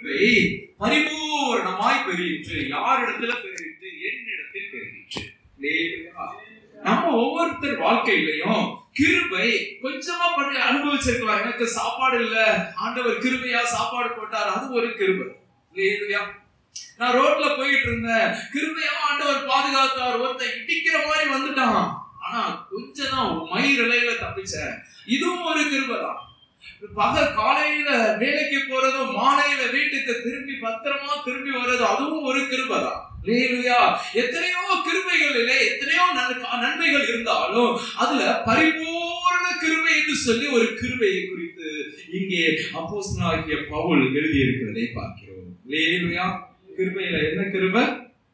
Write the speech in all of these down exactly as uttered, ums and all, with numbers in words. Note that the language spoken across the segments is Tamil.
பரிபூரணமாய் பெருகிற்று. யாரிடத்துல பெருகிற்று? என்னிடத்தில் பெருகிற்று. நம்ம ஒவ்வொருத்தர் வாழ்க்கையிலையும் கிருபை கொஞ்சமா பண்ணி அனுபவிச்சிருக்கலாம். எனக்கு சாப்பாடு இல்ல, ஆண்டவர் கிருபையா சாப்பாடு போட்டார், அது ஒரு கிருபை. நான் ரோட்ல போயிட்டு இருந்தேன், கிருபையா ஆண்டவர் பாதுகாத்தார், ஒருத்தன் இடிக்கிற மாதிரி வந்துட்டான், ஆனா கொஞ்சம் தான் மயிரிழையில தப்பிச்சேன், இதுவும் ஒரு கிருபை தான். பகல் காலையில வேலைக்கு போறதும் மாலையில வீட்டுக்கு திரும்பி பத்திரமா திரும்பி வர்றது, அதுவும் ஒரு கிருபை தான். எத்தனையோ கிருபைகள் இல்லை, எத்தனையோ நன்மைகள் இருந்தாலும் அதுல பரிபூர்ண கிருபை என்று சொல்லி ஒரு கிருபையை குறித்து இங்கே அப்போஸ்தலனாகிய பவுல் எழுதி இருக்கிறதை பார்க்கிறோம். லேலுயா, கிருபையில என்ன கிருபை?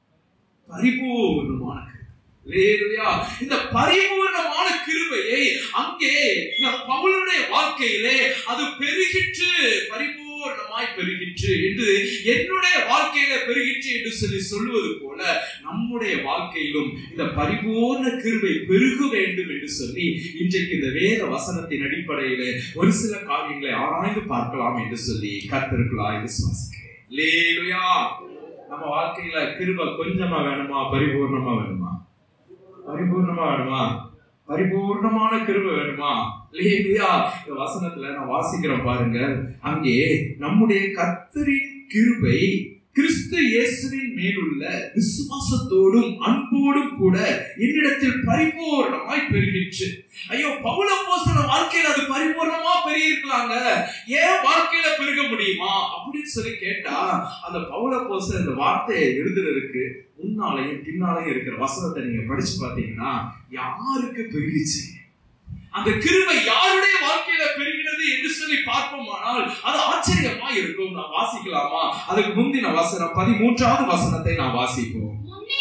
பரிபூர்ணமான கிருபை. லேலுயா, இந்த பரிபூர்ணமான கிருபையை அங்கே பவுலுடைய வாழ்க்கையிலே அது பெருகிற்று, பரிபூர்ணமாய் பெருகிற்று என்று, என்னுடைய வாழ்க்கையில பெருகிற்று என்று சொல்லி சொல்லுவது போல நம்முடைய வாழ்க்கையிலும் இந்த பரிபூர்ண கிருபை பெருக வேண்டும் என்று சொல்லி இன்றைக்கு இந்த வேத வசனத்தின் அடிப்படையில ஒரு சில காரியங்களை ஆராய்ந்து பார்க்கலாம் என்று சொல்லி கர்த்தருக்குள்ளாய் விசுவாசிக்கிறேன். லேலுயா, நம்ம வாழ்க்கையில கிருபை கொஞ்சமா வேணுமா, பரிபூர்ணமா வேணுமா? பரிபூர்ணமா வேணுமா? பரிபூர்ணமான கிருபை வேணுமா? லேலுயா, இந்த வசனத்துல நான் வாசிக்கிறேன் பாருங்க. அங்கே நம்முடைய கர்த்தரின் கிருபை கிறிஸ்து இயேசுவின் மேலுள்ள விசுவாசத்தோடும் அன்போடும் கூட என்னிடத்தில் பரிபூர்ணமாய் பெருகிற்று. ஐயோ, பவுல் அப்போஸ்தலன் வாழ்க்கையில அது பரிபூர்ணமா பெருகிருக்கலாங்க, ஏன் வாழ்க்கையில பெருக முடியுமா அப்படின்னு சொல்லி கேட்டா, அந்த பவுல் அப்போஸ்தலன் இந்த வார்த்தையை எழுதுறதுக்கு முன்னாலையும் பின்னாலையும் இருக்கிற வசனத்தை நீங்க படிச்சு பாத்தீங்கன்னா யாருக்கு பெருகிச்சு, அந்த கிருபை யாருடைய வாழ்க்கையில பெருகினது என்று சொல்லி பார்ப்போமானால் அது ஆச்சரியமா இருக்கும். நான் வாசிக்கலாமா? அதுக்கு முந்தின வசனம் பதிமூன்றாவது வசனத்தை நான் வாசிப்போம்.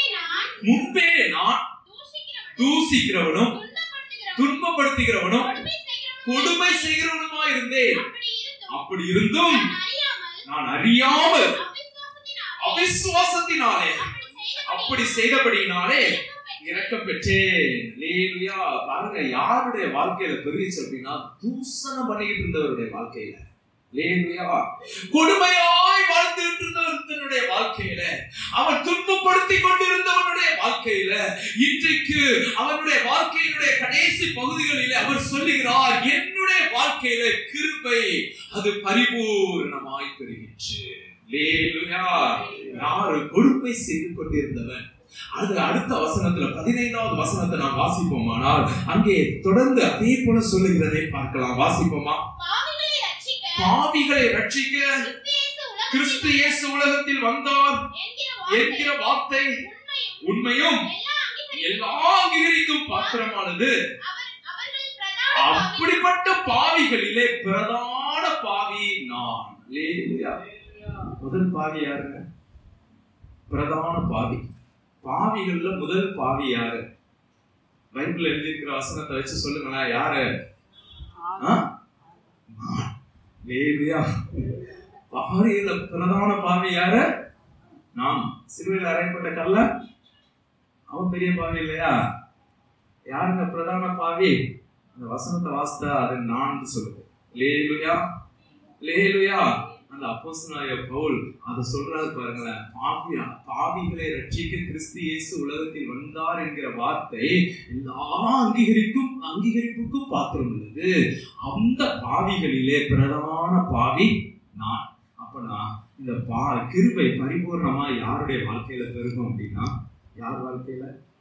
முன்பே நான் தூசிக்கிறவனும் துன்பப்படுத்துகிறவனும் கொடுமை செய்கிறவனுமா இருந்தேன், அப்படி இருந்தும் நான் அறியாமல் அவிசுவாசத்தினாலே அப்படி செய்தபடியினாலே இரக்கம் பெற்றேன். லேலுயா, பாருங்க, யாருடைய வாழ்க்கையில பெருகிச்சு அப்படின்னா தூசணம் பண்ணிட்டு இருந்தவருடைய வாழ்க்கையில. லேலுயா, கொடுமையாய் வாழ்ந்துட்டு இருந்தவருடைய வாழ்க்கையில, அவன் துன்பப்படுத்தி கொண்டிருந்தவனுடைய வாழ்க்கையில, இன்றைக்கு அவனுடைய வாழ்க்கையினுடைய கடைசி பகுதிகளில் அவர் சொல்லுகிறார், என்னுடைய வாழ்க்கையில கிருபை அது பரிபூர்ணமாய் பெருகிற்று. லேலுயா, யாரு கொடுமை செய்து கொண்டிருந்தவன், அது அடுத்த வசனத்துல பதினைந்தாவது வசனத்தை நாம் வாசிப்போமானால் அங்கே தொடர்ந்து அதே போல சொல்லுகிறதை பார்க்கலாம். வாசிப்போமா? பாவிகளை ரட்சிக்க கிறிஸ்து இயேசு உலகத்தில் வந்தார் என்கிற வார்த்தை உண்மையும் எல்லா அங்கீகரிக்கும் பாத்திரமானது. அப்படிப்பட்ட பாவிகளிலே பிரதான பாவி நான். முதல் பாவி யாருங்க? பிரதான பாவி. பாவிகள்ல முதல் பாவி யாரு? பைபிள் எழுதியிருக்கிற வசனத்தை வச்சு சொல்லுங்களேன், யாரு? பாவியில பிரதான பாவி யாரு? நாம். சிலுவையில் அறையப்பட்ட கல்ல அவன் பெரிய பாவி இல்லையா? யாருங்க பிரதான பாவி? அந்த வசனத்தை வாசித்தா அது நான் சொல்லுது. லேலுயா, லேலுயா. அந்த அப்போஸ்தலனாகிய பவுல் அதை சொல்றாரு பாருங்களேன். பாவியா பாவிகளை ரட்சிக்க கிறிஸ்து இயேசு உலகத்தில் வந்தார் என்கிற வார்த்தை எல்லா அங்கீகரிக்கும் அங்கீகரிப்புக்கும் பாத்திரம் உள்ளது. அந்த பாவிகளிலே பிரதான பாவி நான். அப்பனா இந்த பா கிருபை பரிபூர்ணமா யாருடைய வாழ்க்கையில பெருகும் அப்படின்னா, யார் வாழ்க்கையில?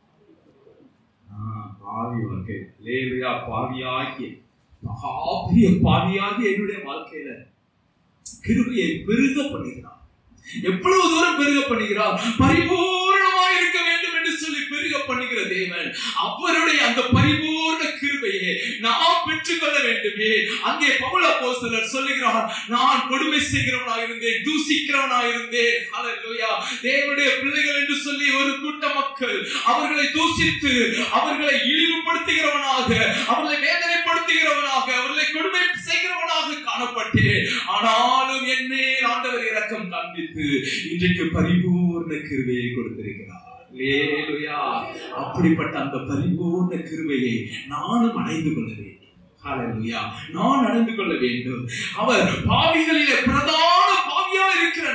ஆஹ் பாவி வாழ்க்கை. லேலுயா, பாவியாகிய மகாபிரிய பாவியாகிய என்னுடைய வாழ்க்கையில கிருபையை பெருக பண்ணுகிறார். எவ்வளவு தூரம் பெருக பண்ணுகிறார்? பரிபூர்ணமாய் இருக்க வேண்டும் என்று சொல்லி பெருக பண்ணுகிற தேவன் அவருடைய அந்த பரிபூர்ண கிருபையை நாம் பெற்றுக்கொள்ள வேண்டுமே. அங்கே பவுல் அப்போஸ்தலர் சொல்லுகிறார், நான் கொடுமை செய்கிறவனாக இருந்தேன், தூசிக்கிறவனாக இருந்தேன். ஹல்லேலூயா. தேவனுடைய பிள்ளைகள் என்று சொல்லி ஒரு கூட்ட மக்கள் அவர்களை தூசித்து அவர்களை இழிவுபடுத்துகிறவனாக, அவர்களை வேதனைப்படுத்துகிறவனாக, அவர்களை கொடுமை செய்கிறவனாக காணப்பட்டேன். ஆனாலும் என் மேல் ஆண்டவர் இரக்கம் காண்பித்து இன்றைக்கு பரிபூர்ண கிருபையை கொடுத்திருக்கிறார். அல்லேலூயா. அப்படிப்பட்ட அந்த பரிபூர்ண கிருபையை நானும் அடைந்து கொள்ள வேண்டும். அல்லேலூயா. நான் அடைந்து கொள்ள வேண்டும். அவர் பாவிகளிலே பிரதான பாவியா இருக்கிற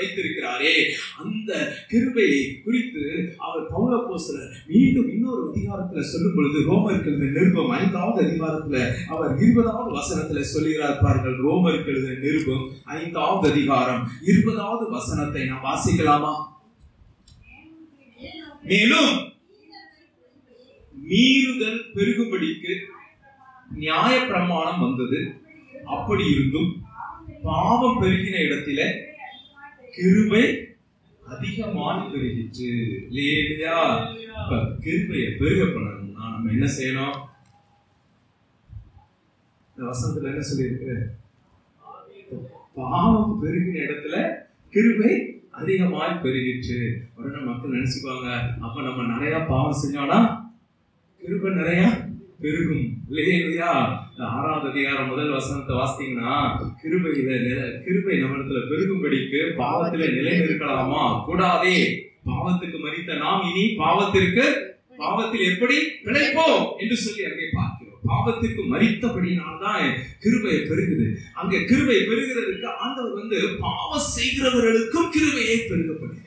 வைத்திருக்கிறாரே, அந்த கிருபையை குறித்து அவர் பவுல் அப்போஸ்தலர் மீண்டும் இன்னொரு அதிகாரத்துல சொல்லும் பொழுது, ரோமருக்கு எழுதின நிருபம் ஐந்தாவது அதிகாரத்துல அவர் இருபதாவது வசனத்துல சொல்லுகிறார் பாருங்கள். ரோமருக்கு எழுதின நிருபம் ஐந்தாவது அதிகாரம் இருபதாவது வசனத்தை நாம் வாசிக்கலாமா? மேலும் மீறுதல் பெருகும்படிக்கு நியாய பிரமாணம் வந்தது, அப்படி இருந்தும் பாவம் பெருகின இடத்திலே கிருபை அதிகமாக பெருகிற்று. இல்லையா? கிருபையை பெருக பண்ணணும்னா நம்ம என்ன செய்யணும்? இந்த வசனத்துல என்ன சொல்லி இருக்கு? பாவம் பெருகின இடத்துல கிருபை அதிகமாய் பெருகிற்று. உடனே மக்கள் நினைச்சுக்குவாங்க, அப்ப நம்ம நிறைய பாவம் செஞ்சோம்னா கிருபை நிறைய பெருகும். இல்லையா? ஆறாவது அதிகாரம் முதல் வசனத்தை வாசித்தீங்கன்னா, கிருபையில கிருபை நம்மிடத்துல பெருகும்படிக்கு பாவத்தில நிலை நிற்கலாமா? கூடாதே. பாவத்துக்கு மரித்த நாம் இனி பாவத்திற்கு பாவத்தில் எப்படி பிழைப்போம் என்று சொல்லி அங்கே பார்க்கிறோம். பாவத்திற்கு மரித்தபடினால்தான் கிருபை பெருகுது. அங்க கிருபை பெருகிறதுக்கு ஆண்டவர் வந்து பாவம் செய்கிறவர்களுக்கும் கிருபையை பெருகப்படுகிறார்.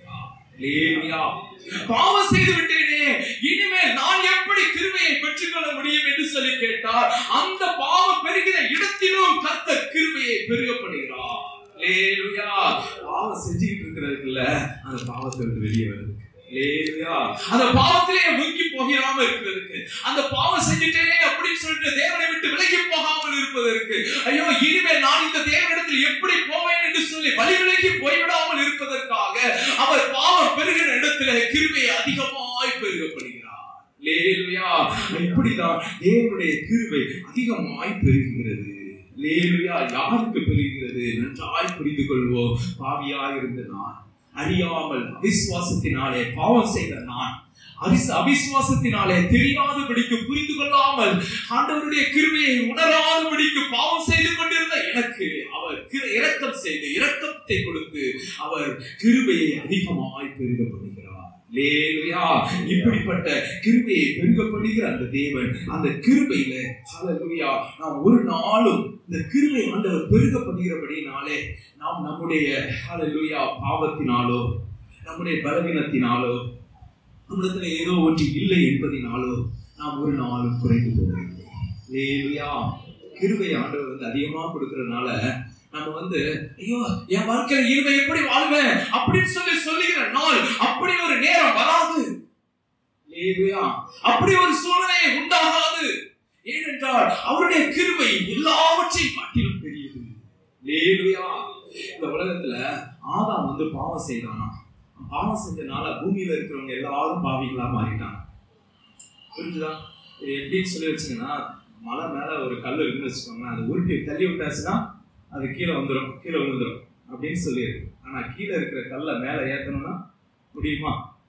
பாவம் செய்து விட்டேனே, இனிமேல் நான் எப்படி கிருபையை பெற்றுக்கொள்ள முடியும் என்று சொல்லி கேட்டார். அந்த பாவம் பெருகிற இடத்திலும் கர்த்தர் கிருபையை பெருகப்படுகிறார். பாவம் செஞ்சுக்கிட்டு இருக்கிறதுக்குள்ள அந்த பாவத்திலிருந்து வெளியே வருது. அந்த பாவத்திலே முங்கி போகாம இருக்கிறதுக்கு, அந்த பாவம் செஞ்சுட்டேனே அப்படின்னு சொல்லிட்டு தேவனை விட்டு விலகி போகாமல் இருப்பதற்கு, ஐயோ இனிமேல் நான் இந்த தேவனிடத்தில் எப்படி போவேன் என்று சொல்லி வழி விலகி போய்விடாமல் இருப்பதற்காக அவர் பாவம் பெருகிற இடத்துல கிருபையை அதிகமாய் பெருகப்படுகிறார். லேலுயா! இப்படிதான் தேவனுடைய கிருபை அதிகமாய் பெருகுகிறது. லேலுயா! யாருக்கு பெருகிறது? நன்றாய் புரிந்து கொள்வோம். பாவியாய் இருந்த நான், அறியாமல் அவிசுவாசத்தினாலே பாவம் செய்த நான், அவிசுவாசத்தினாலே தெரியாதபடிக்கு புரிந்து கொள்ளாமல் ஆண்டவருடைய கிருபையை உணராதபடிக்கு பாவம் செய்து கொண்டிருந்த எனக்கு அவர் இரக்கம் செய்து இரக்கத்தை கொடுத்து அவர் கிருபையை அதிகமாய் பெருகப்படுகிறார். இப்படிப்பட்ட கிருபையை பெருகப்படுகிற அந்த தேவன், அந்த கிருபையில ஹல்லேலூயா நாம் ஒரு நாளும் இந்த கிருபை ஆண்டவர் பெருகப்படுகிறபடினாலே நாம் நம்முடைய ஹல்லேலூயா பாவத்தினாலோ நம்முடைய பலவீனத்தினாலோ நம்மிடத்துல ஏதோ ஒன்று இல்லை என்பதினாலோ நாம் ஒரு நாளும் குறைந்து போவதில்லை. ஹல்லேலூயா! கிருபை ஆண்டவர் வந்து அதிகமா கொடுக்கறதுனால நம்ம வந்து ஐயோ என் வாழ்க்கையில இனிமே எப்படி வாழ்வேன் அப்படின்னு சொல்லி சொல்லுகிற நாள் அப்படி ஒரு நேரம் வராது. அப்படி ஒரு சூழ்நிலை உண்டாகாது. ஏனென்றால் அவருடைய கிருபை எல்லாவற்றையும் காட்டிலும் பெரியது. இந்த உலகத்துல ஆதாம் வந்து பாவம் செய்தானா, பாவம் செஞ்சனால பூமியில இருக்கிறவங்க எல்லாரும் பாவிகளா மாறிட்டாங்க. புரிஞ்சுதா? எப்படின்னு சொல்லி வச்சுங்கன்னா, மலை மேல ஒரு கல் இருக்குன்னு வச்சுக்கோங்க, அதை உருட்டி தள்ளி விட்டாச்சுன்னா அது கீழே வந்துடும், கீழே விழுந்துடும் அப்படின்னு சொல்லியிருக்கு. ஆனா கீழே இருக்கிற கல்லை மேல ஏத்தணும்னா முடியுமா?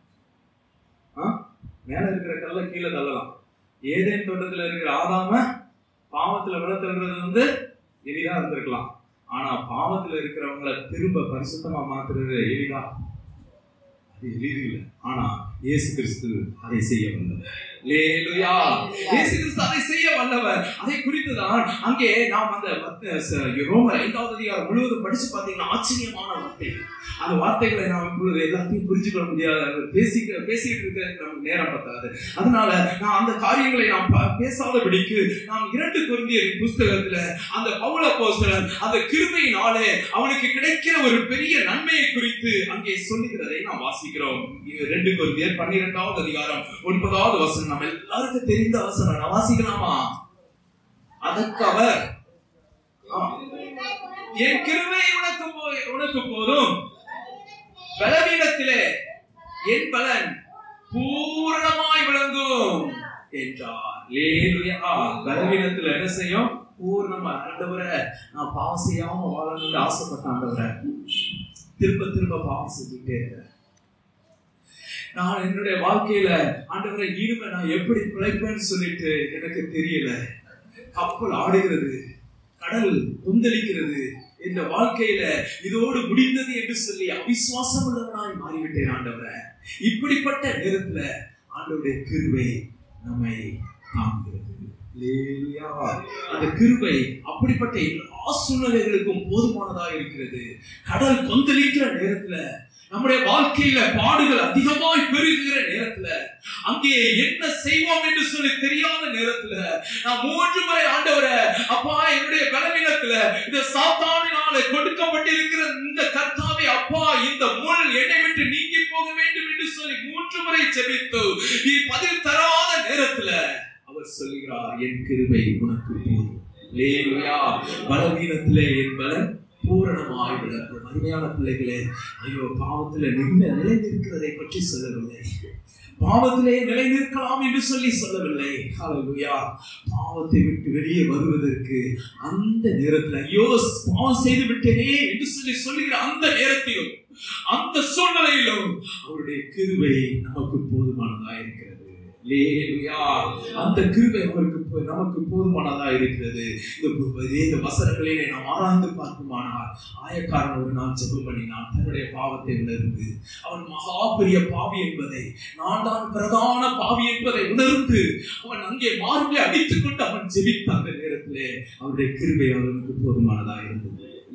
மேல இருக்கிற கல்லை கீழே தள்ளலாம். ஏதேன் தோட்டத்துல இருக்கிற ஆதாம பாவத்துல விட தள்ளுறது வந்து எளிதா இருந்திருக்கலாம். ஆனா பாவத்துல இருக்கிறவங்களை திரும்ப பரிசுத்தமா மாத்துறது எளிதா? அது எளிது இல்லை. ஆனா இயேசு கிறிஸ்து அதை செய்ய வந்தவர். அல்லேலூயா! இயேசு கிறிஸ்து அதை செய்ய வல்லவர். அதை குறித்துதான் அங்கே நாம் அந்த ரோமர் ஐந்தாவது அதிகாரம் முழுவதும் படிச்சு பார்த்தீங்கன்னா ஆச்சரியமான வார்த்தைகள். அந்த வார்த்தைகளை நாம் இப்பொழுது எல்லாத்தையும் புரிஞ்சுக்கொள்ள முடியாது. பேசி பேசிட்டு இருக்கிற நமக்கு நேரம் பத்தாது. அதனால நான் அந்த காரியங்களை நாம் பேசாதபடிக்கு நாம் இரண்டு கொரிந்தியர் புஸ்தகத்துல அந்த பவுல் அப்போஸ்தலன் அந்த கிருபையினாலே அவனுக்கு கிடைக்கிற ஒரு பெரிய நன்மையை குறித்து அங்கே சொல்லுகிறதை நாம் வாசிக்கிறோம். ரெண்டு கொரிந்தியர் பன்னிரெண்டாவது அதிகாரம் ஒன்பதாவது வசனம் நம்ம எல்லாருக்கும் தெரிந்த வசனம். நான் வாசிக்கலாமா? அதற்கு அவர், என் கிருபை உனக்கு உனக்கு போதும், பலவீனத்திலே என் பலன் பூரணமாய் விளங்கும் என்றார். பலவீனத்துல என்ன செய்யும்? பூர்ணமா. ஆண்டவரே, நான் பாவம் செய்யாம வாழணும்னு ஆசைப்பட்ட ஆண்டவரே, திரும்ப திரும்ப பாவம் செஞ்சுட்டே இருக்கிறேன். நான் என்னுடைய வாழ்க்கையில ஆண்டவரை இனிமே நான் எப்படி பிழைப்பேன்னு சொல்லிட்டு எனக்கு தெரியல. கப்பல் ஆடுகிறது, கடல் கொந்தளிக்கிறது, இந்த வாழ்க்கையில இதோடு முடிந்தது என்று சொல்லி அவிசுவாசம் உள்ளவனாய் மாறிவிட்டேன் ஆண்டவரை. இப்படிப்பட்ட நேரத்துல ஆண்டவருடைய கிருபை நம்மை காண்கிறது. அந்த கிருபை அப்படிப்பட்ட எல்லா சூழ்நிலைகளுக்கும் போதுமானதா இருக்கிறது. கடல் கொந்தளிக்கிற நேரத்துல, நம்முடைய வாழ்க்கையில பாடுகள் அதிகமாய் பெருகிற நேரத்துல, அங்கே என்ன செய்வோம் என்று சொல்லி தெரியாத நேரத்துல, நான் மூன்று முறை ஆண்டவரே அப்பா என்னுடைய பலவீனத்துல இந்த சாத்தானினாலே கொடுக்கப்பட்டிருக்கிற இந்த கர்த்தாவே அப்பா இந்த முள் என்னை விட்டு நீங்கி போக வேண்டும் என்று சொல்லி மூன்று முறை ஜெபித்து நீ பதில் தராத நேரத்துல அவர் சொல்கிறார், என் கிருபை உனக்கு போதும். அல்லேலூயா. பலவீனத்திலே என் பலன் பூரணமாய் விளங்கும். அருமையான பிள்ளைகளே, ஐயோ பாவத்திலே நின்று நிலை நிற்கிறதை பற்றி சொல்லவில்லை, பாவத்திலே நிலை நிற்கலாம் என்று சொல்லி சொல்லவில்லை. ஹல்லேலூயா. பாவத்தை விட்டு வெளியே வருவதற்கு அந்த நேரத்தில் ஐயோ பாவம் செய்து விட்டேனே என்று சொல்லி சொல்லுகிற அந்த நேரத்திலும் அந்த சூழ்நிலையிலும் அவருடைய கிருபை நமக்கு போதுமானதா இருக்கிறது. அந்த கிருபை அவருக்கு நமக்கு போதுமானதா இருக்கிறது. இந்த வசனங்களிலே நாம் ஆராய்ந்து பார்க்குமானால், ஆயக்காரன் ஒரு நாள் ஜெபம் பண்ணினான், தன்னுடைய பாவத்தை உணர்ந்து, அவன் மகா பெரிய பாவி என்பதை, நான் தான் பிரதான பாவி என்பதை உணர்ந்து அவன் அங்கே மார்பிலே அடித்துக் கொண்டு அவன் ஜெபித்த அந்த நேரத்திலே அவருடைய கிருபை அவனுக்கு போதுமானதா இருந்தது.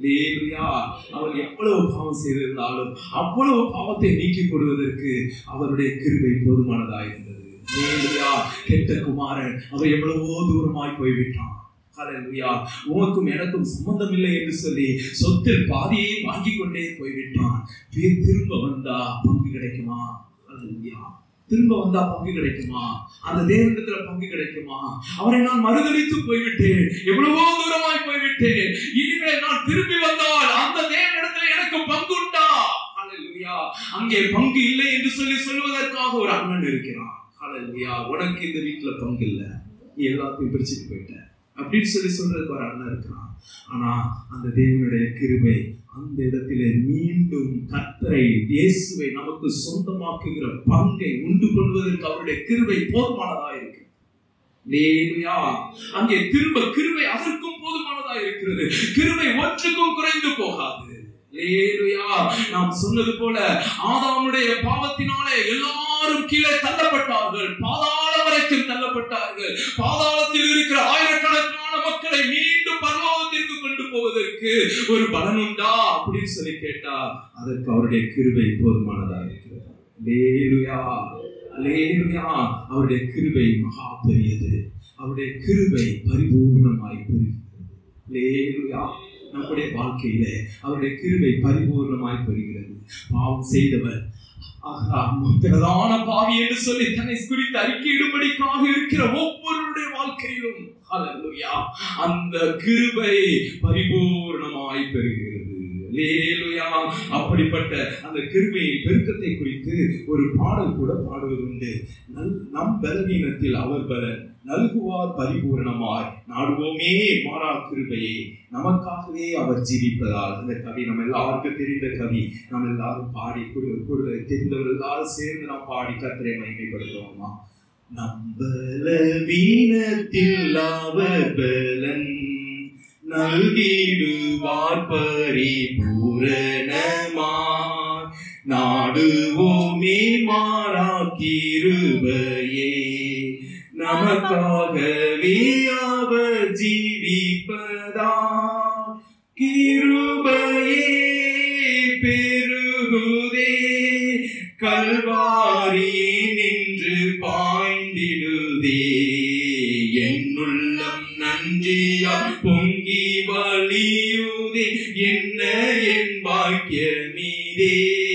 அவன் எவ்வளவு பாவம் செய்திருந்தாலும் அவ்வளவு பாவத்தை நீக்கி போடுவதற்கு அவருடைய கிருபை போதுமானதா இருந்தது. கெட்ட குமாரன் அவர் எவ்வளவோ தூரமாய் போய்விட்டான். ஹல்லேலூயா. உனக்கும் எனக்கும் சம்பந்தம் இல்லை என்று சொல்லி சொத்தில் பாதியை வாங்கி கொண்டே போய்விட்டான். திரும்ப வந்தா பங்கு கிடைக்குமா? ஹல்லேலூயா. திரும்ப வந்தா பங்கு கிடைக்குமா? அந்த தேவனிடத்துல பங்கு கிடைக்குமா? அவரை நான் மறுதலித்து போய்விட்டேன், எவ்வளவோ தூரமாய் போய்விட்டேன், இனிமேல் நான் திரும்பி வந்தால் அந்த தேவனிடத்துல எனக்கு பங்கு உண்டா? ஹல்லேலூயா. அங்கே பங்கு இல்லை என்று சொல்லி சொல்வதற்காக ஒரு அண்ணன் இருக்கிறான். ஹல்லேலூயா. உனக்கு இந்த வீட்டுல பங்கு இல்ல, நீ எல்லாத்தையும் பிரிச்சுட்டு போயிட்ட அப்படின்னு சொல்லி சொல்றதுக்கு ஒரு அண்ணன் இருக்கிறான். ஆனா அந்த தேவனுடைய கிருபை அந்த இடத்திலே மீண்டும் கர்த்தரை இயேசுவை நமக்கு சொந்தமாக்குகிற பங்கை உண்டு கொள்வதற்கு அவருடைய கிருபை போதுமானதா இருக்கு. அல்லேலூயா. அங்கே திரும்ப கிருபை அதற்கும் போதுமானதா இருக்கிறது. கிருபை ஒன்றுக்கும் குறைந்து போகாது. அல்லேலூயா. நாம் சொன்னது போல ஆதாமுடைய பாவத்தினாலே எல்லாரும் கீழே தள்ளப்பட்டார்கள், பாதாளம் வரைக்கும் தள்ளப்பட்டார்கள். பாதாளத்தில் இருக்கிற ஆயிரக்கணக்கான மக்களை மீண்டும் பரலோகத்திற்கு கொண்டு போவதற்கு ஒரு பலன் உண்டா அப்படின்னு சொல்லி கேட்டா அதற்கு அவருடைய கிருபை போதுமானதா இருக்கிறது. அல்லேலூயா. அல்லேலூயா. அவருடைய கிருபை மகா பெரியது. அவருடைய கிருபை பரிபூர்ணமாய் பெறுகிறது. அல்லேலூயா. நம்முடைய வாழ்க்கையில அவருடைய கிருபை பரிபூர்ணமாய் பெறுகிறது. பாவம் செய்தவர் பிரதான பாவி என்று சொல்லி தன்னை குறித்து அறிக்கையிடும்படிக்காக இருக்கிற ஒவ்வொருடைய வாழ்க்கையிலும் ஹல்லேலூயா அந்த கிருபை பரிபூர்ணமாய் பெறுகிறது. அல்லேலூயா. அப்படிப்பட்ட அந்த கிருபையின் பெருக்கத்தை குறித்து ஒரு பாடல் கூட பாடுவதுண்டு. நம் பலவீனத்தில் அவர் பலன் நல்குவார் பரிபூர்ணமாய், நாடுவோமே மாறா கிருபையை, நமக்காகவே அவர் ஜீவிப்பதால். அந்த கவி நம்ம எல்லாருக்கும் தெரிந்த கவி, நம்ம எல்லாரும் பாடி தெரிந்தவர் எல்லாரும் சேர்ந்து நாம் பாடி கர்த்தரை மகிமைப்படுத்துவோமா? நம்பலவீனத்தில் அவர் பலன் நல்கிடுவார் பரிபூரணமாய், நாடுவோமே மாறா கிருபையே, நமக்காகவே அவர் ஜீவிப்பதா. கிருபையே பெருகுதே, கல்வாரியே நின்று பாய்ந்திடுதே, என்னுள்ளம் நன்றியா பொங்கி வழியுதே, என்ன என் பாக்கியமீதே,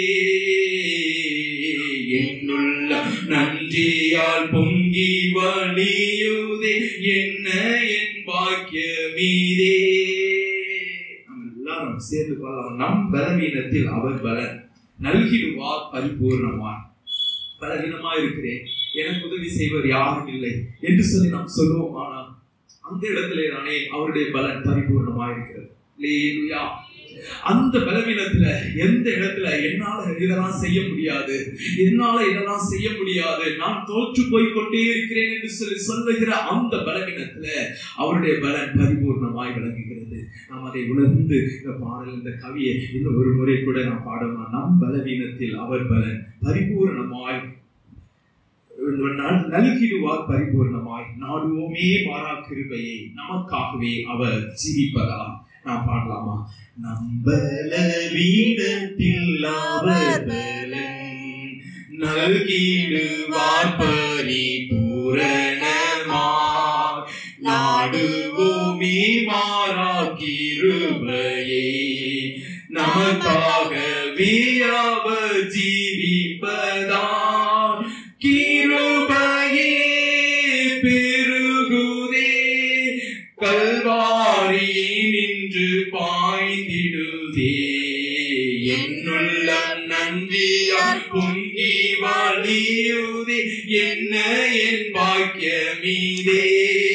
என்னுள்ளம் நன்றியால் பொங்கி வழியுதே, என்ன என் பாக்கியமீதே. நம்ம எல்லாரும் சேர்ந்து கொள்ளலாம். நம் பலவீனத்தில் அவர் பலன் நல்கிடுவார் பரிபூர்ணமாய். பலவீனமா இருக்கிறேன், எனக்கு உதவி செய்வர் யாரும் இல்லை என்று சொல்லி நாம் சொல்லுவோம். ஆனால் அந்த இடத்திலே தானே அவருடைய பலன் பரிபூர்ணமா இருக்கிறது. அல்லேலூயா. அந்த பலவீனத்துல எந்த இடத்துல என்னால இதெல்லாம் செய்ய முடியாது, என்னால இதெல்லாம் செய்ய முடியாது, நான் தோற்று போய் கொண்டே இருக்கிறேன் என்று சொல்லி சொல்லுகிற அந்த பலவீனத்துல அவருடைய பலன் பரிபூர்ணமாய் விளங்குகிறது. நாம் அதை உணர்ந்து இந்த பாடல் இந்த கவியை இன்னும் ஒரு முறை கூட நாம் பாடலாம். நம் பலவீனத்தில் அவர் பலன் பரிபூர்ணமாய் நல்கிடுவார் பரிபூர்ணமாய். நாடுவோமே மாறா கிருபையை, நமக்காகவே அவர் ஜீவிப்பதா. நான் பாடலாமா? நம்பல வீடத்தில் அவர் நல்கிடுவார் பரிபூரணமாய். நாடுவோமே மாறா கிருபையை, நமக்காகவே அவர் ஜீவிப்பதால். கிருபையே பெருகுதே, கல்வாரி நின்று பாய்ந்திடுதே. என்னுள்ளம் நன்றியால் பொங்கி வழியுதே, என்ன என் பாக்கியமீதே.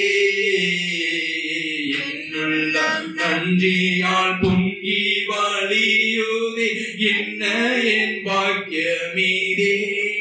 என்னுள்ளம் நன்றியால் பொங்கி வழியுதே, என்ன என் பாக்கியமீதே.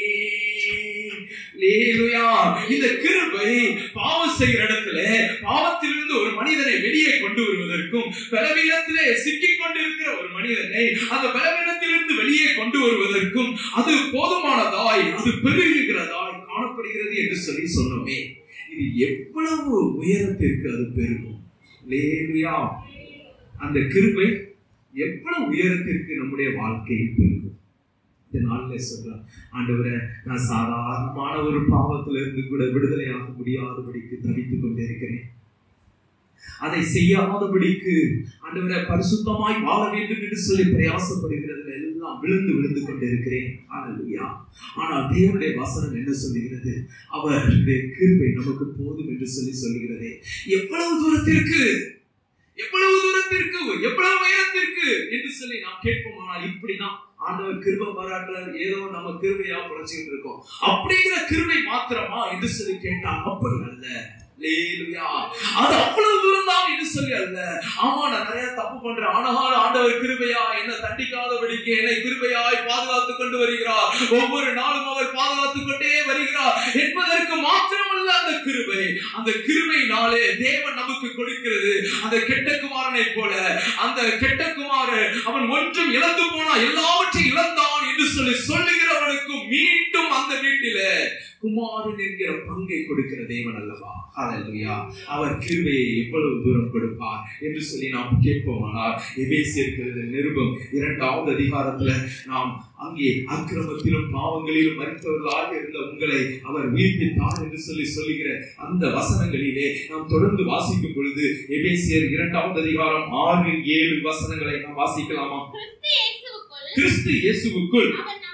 இந்த கிருபை பாவம் செய்கிற இடத்துல பாவத்திலிருந்து ஒரு மனிதனை வெளியே கொண்டு வருவதற்கும், பலவீனத்திலே சிக்கிக் கொண்டிருக்கிற ஒரு மனிதனை அந்த பலவீனத்திலிருந்து வெளியே கொண்டு வருவதற்கும் அது போதுமானதாய், அது பெருகுகிறதாய் காணப்படுகிறது என்று சொல்லி சொன்னோமே. இது எவ்வளவு உயரத்திற்கு அது பெருகும். லேலுயா, அந்த கிருபை எவ்வளவு உயரத்திற்கு நம்முடைய வாழ்க்கையில் பெருகும். இந்த நாளிலே சொல்றார், ஆண்டவரே, நான் சாதாரணமான ஒரு பாவத்திலிருந்து கூட விடுதலையாக முடியாதபடிக்கு தவித்துக் கொண்டிருக்கிறேன். அதை செய்யாதபடிக்கு ஆண்டவரே பரிசுத்தமாய் வாழ வேண்டும் என்று சொல்லி பிரயாசப்படுகிறது எல்லாம் விழுந்து விழுந்து கொண்டிருக்கிறேன். ஹல்லேலூயா. ஆனால் தேவனுடைய வசனம் என்ன சொல்லுகிறது? அவருடைய கிருபை நமக்கு போதும் என்று சொல்லி சொல்லுகிறது. எவ்வளவு தூரத்திற்கு, எவ்வளவு தூரத்திற்கு, எவ்வளவு உயரத்திற்கு என்று சொல்லி நாம் கேட்போமானால் இப்படிதான் ஆண்டவர் கிருபை பாராட்டுறார், ஏதோ நம்ம கிருபையா புழைச்சிட்டு இருக்கோம் அப்படிங்கிற கிருபை மாத்திரமா என்று சொல்லி கேட்டால் அப்படி அல்ல. அது அவ்வளவு தூரம் தான் என்று சொல்லி அல்ல. ஆமா, நான் நிறைய தப்பு பண்றேன், ஆனால் ஆண்டவர் கிருபையா என்னை தண்டிக்காதபடிக்கு என்னை கிருபையாய் பாதுகாத்துக் கொண்டு வருகிறார். ஒவ்வொரு நாளும் அவர் பாதுகாத்துக் கொண்டே வருகிறார் என்பதற்கு மாத்திரமல்ல அந்த கிருபை. அந்த கிருபையினாலே தேவன் நமக்கு கொடுக்கிறது அந்த கெட்ட குமாரனை போல. அந்த கெட்ட குமாரன் அவன் ஒன்றும் இழந்து போனா எல்லாவற்றையும் இழந்தான் என்று சொல்லி சொல்லுகிறவனுக்கும் மீண்டும் அந்த வீட்டிலே குமாரன் என்கிற பங்கை கொடுக்கிற தேவன் அல்லவா. ஹல்லேலூயா. அவர் கிருபையை எவ்வளவு தூரம் கொடுப்பார் என்று சொல்லி நாம் கேட்போமானால் எபேசியர் நிருபம் இரண்டாவது அதிகாரத்துல நாம் அங்கே அக்கிரமத்திலும் பாவங்களிலும் மரித்தவர்களாக இருந்த உங்களை அவர் உயிர்ப்பித்தார் என்று சொல்லி சொல்லுகிற அந்த வசனங்களிலே நாம் தொடர்ந்து வாசிக்கும் பொழுது எபேசியர் இரண்டாவது அதிகாரம் ஆறு ஏழு வசனங்களை நாம் வாசிக்கலாமா? கிறிஸ்து இயேசுவுக்குள்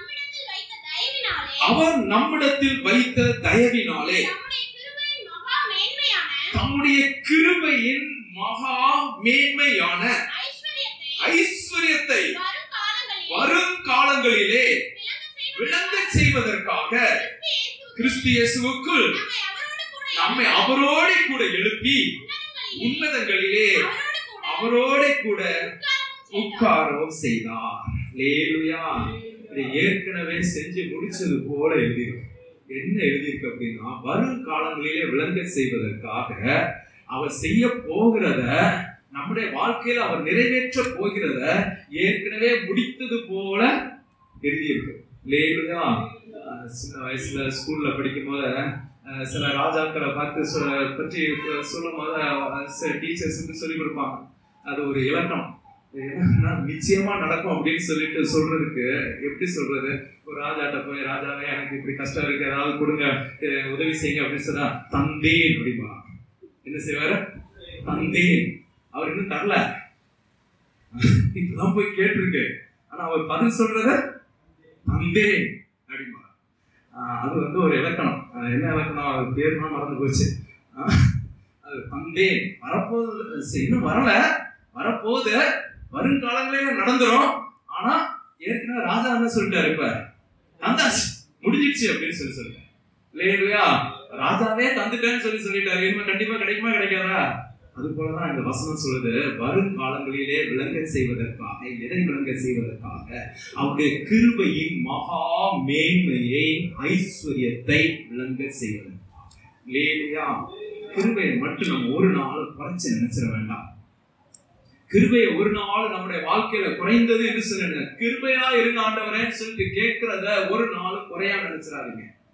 அவர் நம்மிடத்தில் வைத்த தயவினாலே தம்முடைய கிருபையின் மகா மேன்மையான ஐஸ்வரியத்தை வருங்காலங்களிலே விளங்கச் செய்வதற்காக கிறிஸ்து இயேசுவுக்குள் நம்மை அவரோடு கூட எழுப்பி உன்னதங்களிலே அவரோடு கூட உட்காரவும் செய்தார். ஹல்லேலூயா. ஏற்கனவே செஞ்சு முடிச்சது போல எழுதியிருக்கு. என்ன எழுதியிருக்கு அப்படின்னா, வரும் காலங்களிலே விளங்க செய்வதற்காக அவர் செய்ய போகிறத, நம்முடைய வாழ்க்கையில அவர் நிறைவேற்ற போகிறத ஏற்கனவே முடித்தது போல எழுதியிருக்கு. லேலுயா. சின்ன வயசுல ஸ்கூல்ல படிக்கும் போது சில ராஜாக்களை பார்த்து பற்றி சொல்லும் போது டீச்சர்ஸ் சொல்லி கொடுப்பாங்க. அது ஒரு இலக்கணம், நிச்சயமா நடக்கும் அப்படின்னு சொல்லிட்டு சொல்றதுக்கு எப்படி சொல்றது? ஒரு ராஜாட்ட போய், ராஜாவே எனக்கு இப்படி கஷ்டம் இருக்கு, ஏதாவது கொடுங்க, உதவி செய்யுங்க அப்படின்னு சொன்னா தந்தேன் அப்படிப்பா. என்ன செய்வாரு? தந்தேன். அவர் இன்னும் தரல, இப்பதான் போய் கேட்டிருக்கு. ஆனா அவர் பதில் சொல்றத தந்தேன் அப்படிப்பா. அது வந்து ஒரு இலக்கணம். என்ன இலக்கணம்? அது பேருனா மறந்து போச்சு. அது தந்தேன். வரப்போது, இன்னும் வரல, வரப்போது, வருங்காலங்களே நடந்துரும். ஆனா ஏற்கனவே ராஜா என்ன சொல்லிட்டாரு? இப்ப தந்தாச்சு, முடிஞ்சிடுச்சு அப்படின்னு சொல்லி சொல்லிட்டாரு. இல்லையா? ராஜாவே தந்துட்டேன்னு சொல்லி சொல்லிட்டாரு. இனிமே கண்டிப்பா கிடைக்குமா கிடைக்காதா? அது போலதான் இந்த வசனம் சொல்லுது, வருங்காலங்களிலே விளங்க செய்வதற்காக. எதை விளங்க செய்வதற்காக? அவருடைய கிருபையின் மகா மேன்மையை, ஐஸ்வர்யத்தை விளங்க செய்வதற்காக. இல்லையா? கிருபையை மட்டும் நம்ம ஒரு நாள் குறைச்சு நினைச்சிட வேண்டாம். கிருபையை ஒரு நாள் நம்முடைய வாழ்க்கையில குறைந்தது என்று சொல்லுங்க. கிருபையா இருந்த ஆண்டவரேன்னு சொல்லிட்டு கேட்கிறத ஒரு நாள் குறையா நினைச்சிடாதீங்க.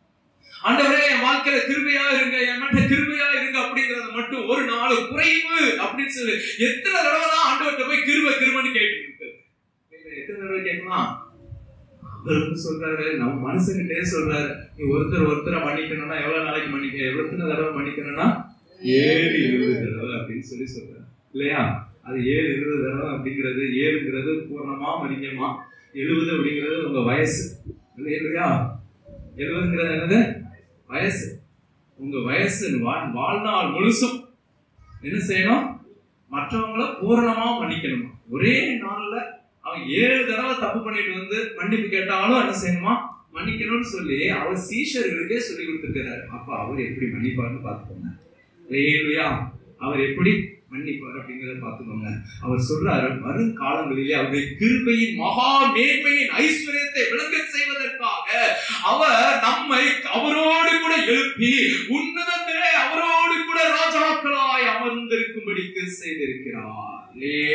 ஆண்டவரே என் வாழ்க்கையில கிருபையா இருங்க, என் மட்டும் கிருபையா இருங்க அப்படிங்கறத மட்டும் ஒரு நாள் குறைவு அப்படின்னு சொல்லி எத்தனை தடவை தான் ஆண்டவர்கிட்ட போய் கிருபை கிருபைன்னு கேட்டு இருக்கு. எத்தனை தடவை கேட்கலாம்? அவர் சொல்றாரு, நம்ம மனுஷன்கிட்டே சொல்றாரு, நீ ஒருத்தர் ஒருத்தரை மன்னிக்கணும்னா எவ்வளவு நாளைக்கு மன்னிக்க, எவ்வளவு தடவை மன்னிக்கணும்னா ஏழு இருபது தடவை அப்படின்னு சொல்லி சொல்றாரு இல்லையா? அது ஏழு இருபது தடவை அப்படிங்கிறது, ஏழுங்கிறது பூர்ணமா மன்னிக்கமா, எழுபது அப்படிங்கிறது உங்க வயசு இல்லையா? எழுபதுங்கிறது என்னது? வயசு. உங்க வயசு வாழ்நாள் முழுசும் என்ன செய்யணும்? மற்றவங்கள பூரணமா மன்னிக்கணுமா. ஒரே நாள்ல அவன் ஏழு தடவை தப்பு பண்ணிட்டு வந்து மன்னிப்பு கேட்டாலும் என்ன செய்யணுமா? மன்னிக்கணும்னு சொல்லி அவர் சீஷர்களுக்கே சொல்லி கொடுத்துருக்கிறாரு. அப்ப அவர் எப்படி மன்னிப்பாருன்னு பார்த்துக்கோங்க. இல்லையா? அவர் எப்படி மன்னிப்பார் அப்படிங்கிறத பார்த்துக்கோங்க. அவர் சொல்றாரு, வரும் காலங்களிலே அவருடைய கிருபையின் மகா மேன்மையின் ஐஸ்வர்யத்தை விளங்க செய்வதற்காக அவர் நம்மை அவரோடு கூட எழுப்பி உன்னதத்திலே அவரோடு கூட ராஜாக்களாய் அமர்ந்திருக்கும்படிக்கு செய்திருக்கிறார்.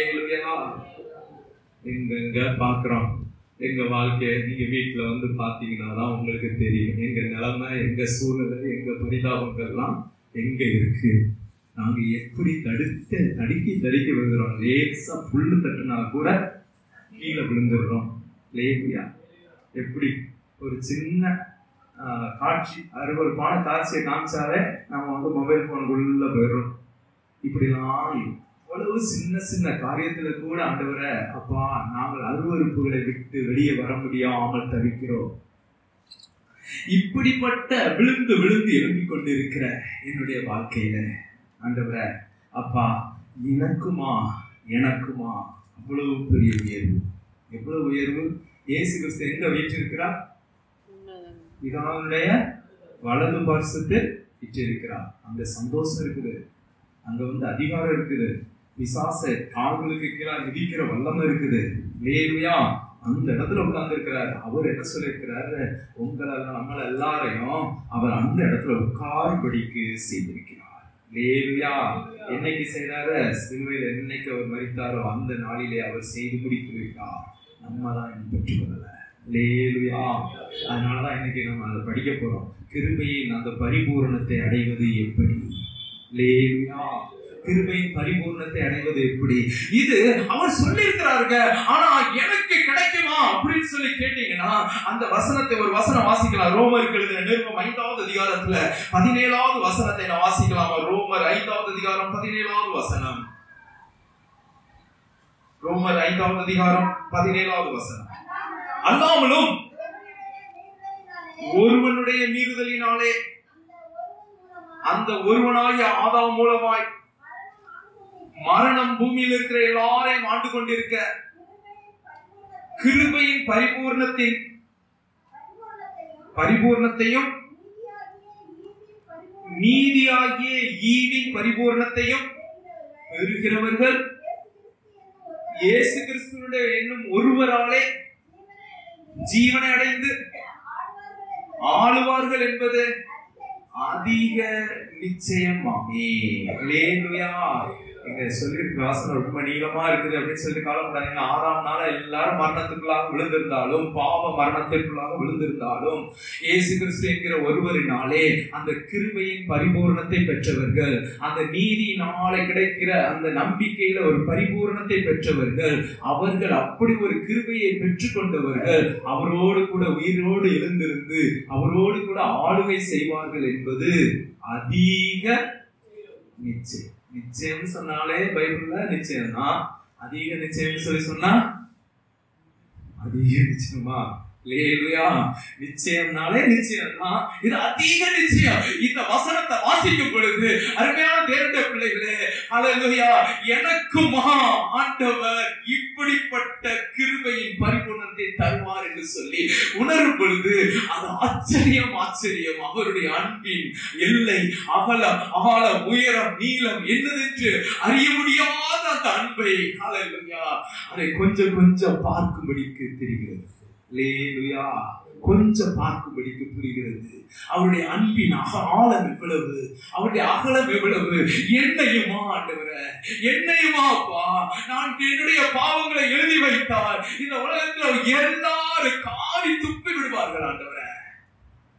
எங்க பாக்குறோம் எங்க வாழ்க்கை, நீங்க வீட்டுல வந்து பாத்தீங்கன்னா தான் உங்களுக்கு தெரியும் எங்க நிலைமை, எங்க சூழ்நிலை, எங்க பரிதாபங்கள்லாம் எங்க இருக்கு. நாங்க எப்படி தடுத்து தடுக்கி தடுக்கி விழுந்துறோம். லேசா புல்லு தட்டுனா கூட கீழே விழுந்துடுறோம். லேபியா எப்படி ஒரு சின்ன காட்சி, அறுவறுப்பான காட்சியை காமிச்சாலே நம்ம வந்து மொபைல் போனுக்குள்ள போயிடுறோம். இப்படிலாம் அவ்வளவு சின்ன சின்ன காரியத்துல கூட ஆண்டவரே அப்பா நாங்கள் அருவறுப்புகளை விட்டு வெளியே வர முடியாமல் தவிக்கிறோம். இப்படிப்பட்ட விழுந்து விழுந்து எழும்பிக் கொண்டிருக்கிற என்னுடைய வாழ்க்கையில ஆண்டவரே அப்பா எனக்குமா எனக்குமா அவ்வளவு பெரிய உயர்வு, எவ்வளவு உயர்வு. இயேசு கிறிஸ்து எங்க வீற்றிருக்கிறார்? பிதாவுடைய வலது பார்சத்தில் வீற்றிருக்கிறார். அங்க சந்தோஷம் இருக்குது, அங்க வந்து அதிகாரம் இருக்குது, பிசாச கால்களுக்கு கீழே மிதிக்கிற வல்லமை இருக்குது. லேலுயா அந்த இடத்துல உட்கார்ந்து இருக்கிறார். அவர் என்ன சொல்லியிருக்கிறாரு? உங்களை நம்மள எல்லாரையும் அவர் அந்த இடத்துல உட்காரும்படிக்கு செய்திருக்கிறார். லேலுயா என்னைக்கு செய்தாரு? சிலுவையில் என்னைக்கு அவர் மரித்தாரோ அந்த நாளிலே அவர் செய்து முடித்திருக்கிறார். நம்ம தான் இன்னும் பெற்றுக்கொள்ளல. லேலுயா அதனாலதான் இன்னைக்கு நம்ம அதை படிக்க போறோம். கிருபையின் அந்த பரிபூரணத்தை அடைவது எப்படி? லேலுயா கிருபையின் பரிபூர்ணத்தை அடைவது எப்படி? இது அவர் சொல்லி இருக்கிறாருங்க. ஆனா எனக்கு கிடைக்குமா அப்படின்னு சொல்லி கேட்டீங்கன்னா அந்த வசனத்தை ஒரு வசனம் வாசிக்கலாம். ரோமருக்கு எழுதின நிருபம் ஐந்தாவது அதிகாரத்துல பதினேழாவது வசனத்தை நான் வாசிக்கலாம். ரோமர் ஐந்தாவது அதிகாரம் பதினேழாவது வசனம். ரோமர் ஐந்தாவது அதிகாரம் பதினேழாவது வசனம். அல்லாமலும் ஒருவனுடைய மீறுதலினாலே அந்த ஒருவனாகிய ஆதாம் மூலமாய் மரணம் பூமியில் இருக்கிற எல்லாரையும் ஆண்டு கொண்டிருக்க கிருபையின் பரிபூர்ணத்தின் பரிபூர்ணத்தையும் நீதியாகிய ஈவின் பரிபூர்ணத்தையும் பெறுகிறவர்கள் இயேசு கிறிஸ்துவினுடைய என்னும் ஒருவராலே ஜீவனை அடைந்து ஆளுவார்கள் என்பது அதிக நிச்சயமாமே. அல்லேலூயா. இங்க சொல்லியிருக்க வாசனம் ரொம்ப நீளமா இருக்குது அப்படின்னு சொல்லி காலப்படாதீங்க. ஆறாம் நாள் எல்லாரும் மரணத்துக்குள்ளாக விழுந்திருந்தாலும், பாவ மரணத்திற்குள்ளாக விழுந்திருந்தாலும், இயேசு கிறிஸ்து என்கிற ஒருவரினாலே அந்த கிருபையின் பரிபூர்ணத்தை பெற்றவர்கள், அந்த நீதியினாலே கிடைக்கிற அந்த நம்பிக்கையில ஒரு பரிபூர்ணத்தை பெற்றவர்கள், அவர்கள் அப்படி ஒரு கிருபையை பெற்றுக் கொண்டவர்கள் அவரோடு கூட உயிரோடு எழுந்திருந்து அவரோடு கூட ஆளுகை செய்வார்கள் என்பது அதிக நிச்சயம். நிச்சயம் சொன்னாலே பைபிள்ல நிச்சயம் தான். அதிக நிச்சயம் சொல்லி சொன்னா அதிக நிச்சயமா? அல்லேலூயா. நிச்சயம்னாலே நிச்சயம் தான். இது அதிக நிச்சயம். இந்த வசனத்தை வாசிக்கும் பொழுது அருமையான தேவனுடைய பிள்ளைகளே, அல்லேலூயா, எனக்குமா ஆண்டவர் இப்படிப்பட்ட கிருபையின் பரிபூர்ணத்தை தருவார் என்று சொல்லி உணரும் பொழுது அது ஆச்சரியம் ஆச்சரியம். அவருடைய அன்பின் எல்லை அகலம் ஆழம் உயரம் நீளம் என்னதென்று அறிய முடியாத அந்த அன்பை அல்லேலூயா அதை கொஞ்சம் கொஞ்சம் பார்க்கும்படிக்கு தெரிகிறது. அல்லேலூயா. கொஞ்சம் பார்க்கும்படிக்கு புரிகிறது. அவருடைய அன்பின் ஆழம் எவ்வளவு, அவருடைய அகலம் எவ்வளவு. என்னையுமா ஆண்டவரே, என்னையுமா அப்பா, நான் என்னுடைய பாவங்களை எழுதி வைத்தார் இந்த உலகத்தில் எல்லாரும் காரி துப்பி விடுவார்கள் ஆண்டவரே.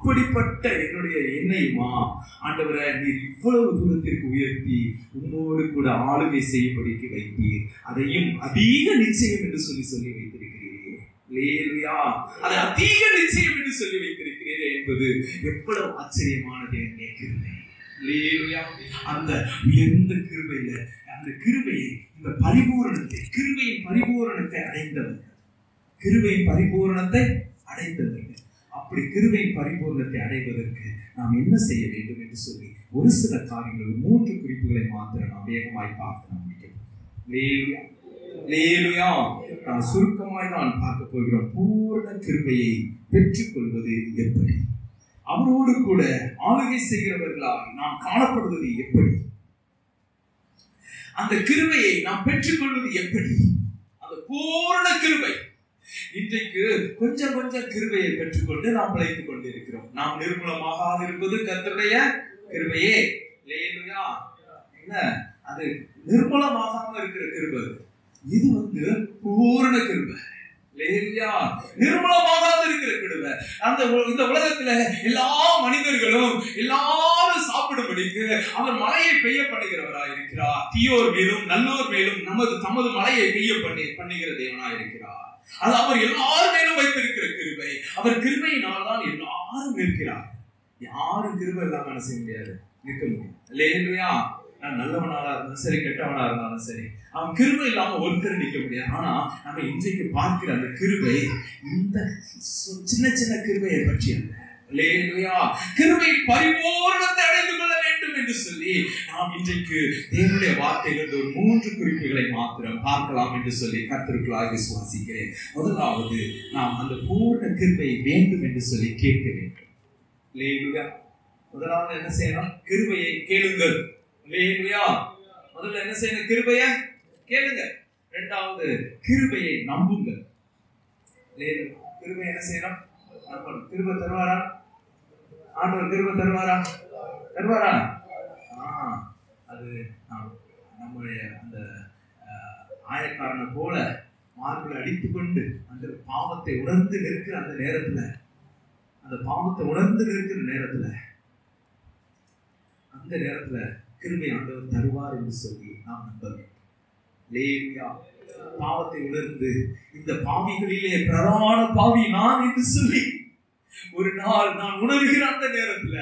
அப்படிப்பட்ட என்னுடைய எண்ணெயுமா ஆண்டவரை நீர் இவ்வளவு தூரத்திற்கு உயர்த்தி உம்மோடு கூட ஆளுகை செய்யப்படிக்கு வைத்தீர், அதையும் அதிக நிச்சயம் என்று சொல்லி சொல்லி வைத்திருக்கிறீரே. அல்லேலூயா. அதை அதிக நிச்சயம் என்று சொல்லி வைத்திருக்கிறீரே என்பது எவ்வளவு ஆச்சரியமானது என்று கேட்கிறேன். அல்லேலூயா. அந்த உயர்ந்த கிருபையில அந்த கிருபையை, இந்த பரிபூரணத்தை, கிருபையின் பரிபூரணத்தை அடைந்தவர்கள், கிருபையின் பரிபூரணத்தை அடைந்தவர்கள். அப்படி கிருபையின் பரிபூரணத்தை அடைவதற்கு நாம் என்ன செய்ய வேண்டும் என்று சொல்லி ஒரு சில காரியங்கள், மூன்று குறிப்புகளை மாத்திரம் நாம் வேகமாய் பார்த்து நாம் முடிக்கிறோம். நாம் சுருக்கமாய் தான் பார்க்க போகிறோம். பூர்ண கிருபையை பெற்றுக் கொள்வது எப்படி, அவரோடு கூட ஆளுகை செய்கிறவர்களால் நாம் காணப்படுவது எப்படி, அந்த கிருபையை நாம் பெற்றுக் கொள்வது எப்படி, அந்த பூர்ண கிருபை. இன்றைக்கு கொஞ்சம் கொஞ்சம் கிருபையை பெற்றுக்கொண்டு நாம் பிழைத்துக் கொண்டு இருக்கிறோம். நாம் நிர்மூலமாக இருப்பது கர்த்தருடைய கிருபையே. அல்லேலூயா. என்ன அது நிர்மூலமாகாம இருக்கிற கிருபை, இது வந்து பூரண கிருபை. அல்லேலூயா. நிர்மூலமாகாத இருக்கிற கிருபை. அந்த இந்த உலகத்துல எல்லா மனிதர்களும் எல்லாரும் சாப்பிடும்படிக்கு அவர் மழையை பெய்ய பண்ணுகிறவராய் இருக்கிறார். தீயோர் மேலும் நல்லோர் மேலும் நமது தமது மழையை பெய்ய பண்ணி பண்ணுகிற தேவனாய் இருக்கிறார். அது அவர் எல்லாரும் மேலும் வைத்திருக்கிற கிருபை. அவர் கிருபையினால் தான் எல்லாரும் நிற்கிறார். யாரும் கிருபை இல்லாம என்ன செய்ய முடியாது, நிற்க முடியும். அல்லேலூயா. நான் நல்லவனாக இருந்தாலும் சரி, கெட்டவனா இருந்தாலும் சரி, அவன் கிருபை இல்லாம ஒருத்தர் நிற்க முடியாது. ஆனா நம்ம இன்றைக்கு பார்க்கிற அந்த கிருபை இந்த சின்ன சின்ன கிருபையை பற்றி அல்ல. அல்லேலூயா. கிருபை பரிபூரணத்தை அடைந்து கொள்ள வேண்டும் என்று சொல்லி நாம் இன்றைக்கு தேவனுடைய வார்த்தையிலிருந்து ஒரு மூன்று குறிப்புகளை மாத்திரம் பார்க்கலாம் என்று சொல்லி கர்த்தருக்குள்ளாக விசுவாசிக்கிறேன். முதலாவது, நாம் அந்த பூர்ண கிருபை வேண்டும் என்று சொல்லி கேட்க வேண்டும். அல்லேலூயா. முதலாவது என்ன செய்யணும்? கிருபையை கேளுங்கள். அல்லேலூயா. முதல்ல என்ன செய்யணும்? கிருபையை கேளுங்க. இரண்டாவது, கிருபையை நம்புங்கள். அல்லேலூயா. கிருபை என்ன செய்யணும்? நம்பணும். கிருபை தருவாரா? ஆண்டவர் கிருபை தருவாரா? தருவாரா? அது நம்முடைய அந்த ஆயக்காரனை போல மார்பில் அடித்துக் கொண்டு அந்த பாவத்தை உணர்ந்து நிற்கிற அந்த நேரத்துல, அந்த பாவத்தை உணர்ந்து நிற்கிற நேரத்துல, அந்த நேரத்துல கிருபை ஆண்டவர் தருவார் என்று சொல்லி நாம் நம்ப வேண்டும். அல்லேலூயா. பாவத்தை உணர்ந்து இந்த பாவிகளிலே பிரதான பாவி நான் என்று சொல்லி ஒரு நாள் நான் உணர்கிற அந்த நேரத்துல,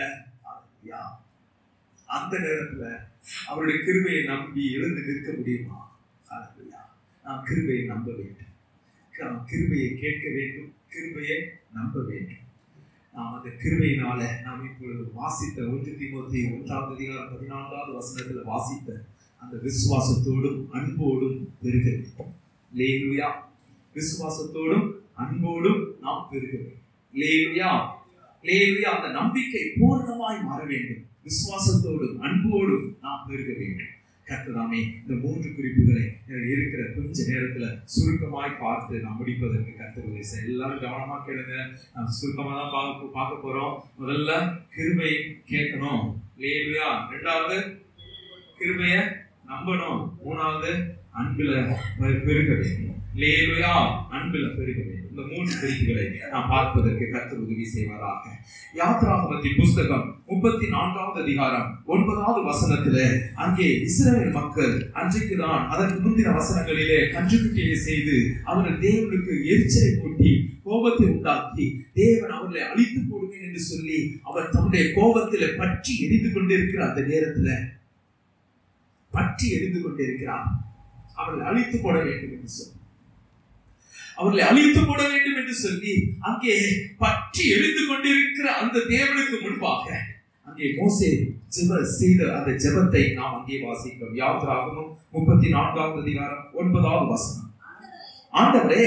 அந்த நேரத்துல அவருடைய கிருபையை நம்பி எழுந்து நிற்க முடியுமா? நாம் கிருபையை நம்ப வேண்டும், கிருபையை கேட்க வேண்டும், கிருபையை நம்ப வேண்டும். நாம் அந்த கிருபையினால நாம் இப்பொழுது வாசித்த ஒன்று தீமோத்தேயு ஒன்றாவது அதிகாரம் பதினான்காவது வசனத்துல வாசித்த அந்த விசுவாசத்தோடும் அன்போடும் பெருக வேண்டும். அல்லேலூயா. விசுவாசத்தோடும் அன்போடும் நாம் பெருக வேண்டும். அல்லேலூயா. அல்லேலூயா. அந்த நம்பிக்கை பூர்ணமாய் மாற வேண்டும். விசுவாசத்தோடும் அன்போடும் நாம் பெருக வேண்டும். கர்த்தராமே இந்த மூன்று குறிப்புகளை இருக்கிற கொஞ்ச நேரத்துல சுருக்கமாய் பார்த்து நாம் முடிப்பதற்கு கர்த்தர் உதவி செய்ய. எல்லாரும் கவனமா கேளுங்க. நாம் சுருக்கமா தான் பார்க்க பார்க்க போறோம். முதல்ல கிருபை கேட்கணும். அல்லேலூயா. இரண்டாவது, கிருபைய நம்பணும். மூணாவது, அன்பில பெருக வேண்டும். அல்லேலூயா. அன்பில பெருக வேண்டும். இந்த மூன்று குறிப்புகளை நாம் பார்ப்பதற்கு கர்த்தர் உதவி செய்வாராக. யாத்ராகமத்தின் புஸ்தகம் முப்பத்தி நான்காவது அதிகாரம் ஒன்பதாவது வசனத்துல அங்கே இஸ்ரவேல் மக்கள் அன்றைக்குதான் அதற்கு முந்தின வசனங்களிலே கன்றுக்குட்டியை செய்து அவர்கள் தேவனுக்கு எரிச்சலை கூட்டி கோபத்தை உண்டாக்கி தேவன் அவர்களை அழித்து போடுவேன் என்று சொல்லி அவர் தம்முடைய கோபத்தில பற்றி எரிந்து கொண்டிருக்கிற அந்த நேரத்துல பற்றி எரிந்து கொண்டிருக்கிறார். அவர்களை அழித்து போட வேண்டும் என்று சொல்லி அவர்களை அழித்து போட வேண்டும் என்று சொல்லி அங்கே பற்றி எரிந்து கொண்டிருக்கிற அந்த தேவனுக்கு முன்பாக அங்கே மோசே ஜெப செய்த அந்த ஜெபத்தை நாம் அங்கே வாசிக்கிறோம். யாத்ராகமம் முப்பத்தி நான்காவது அதிகாரம் ஒன்பதாவது வசனம். ஆண்டவரே,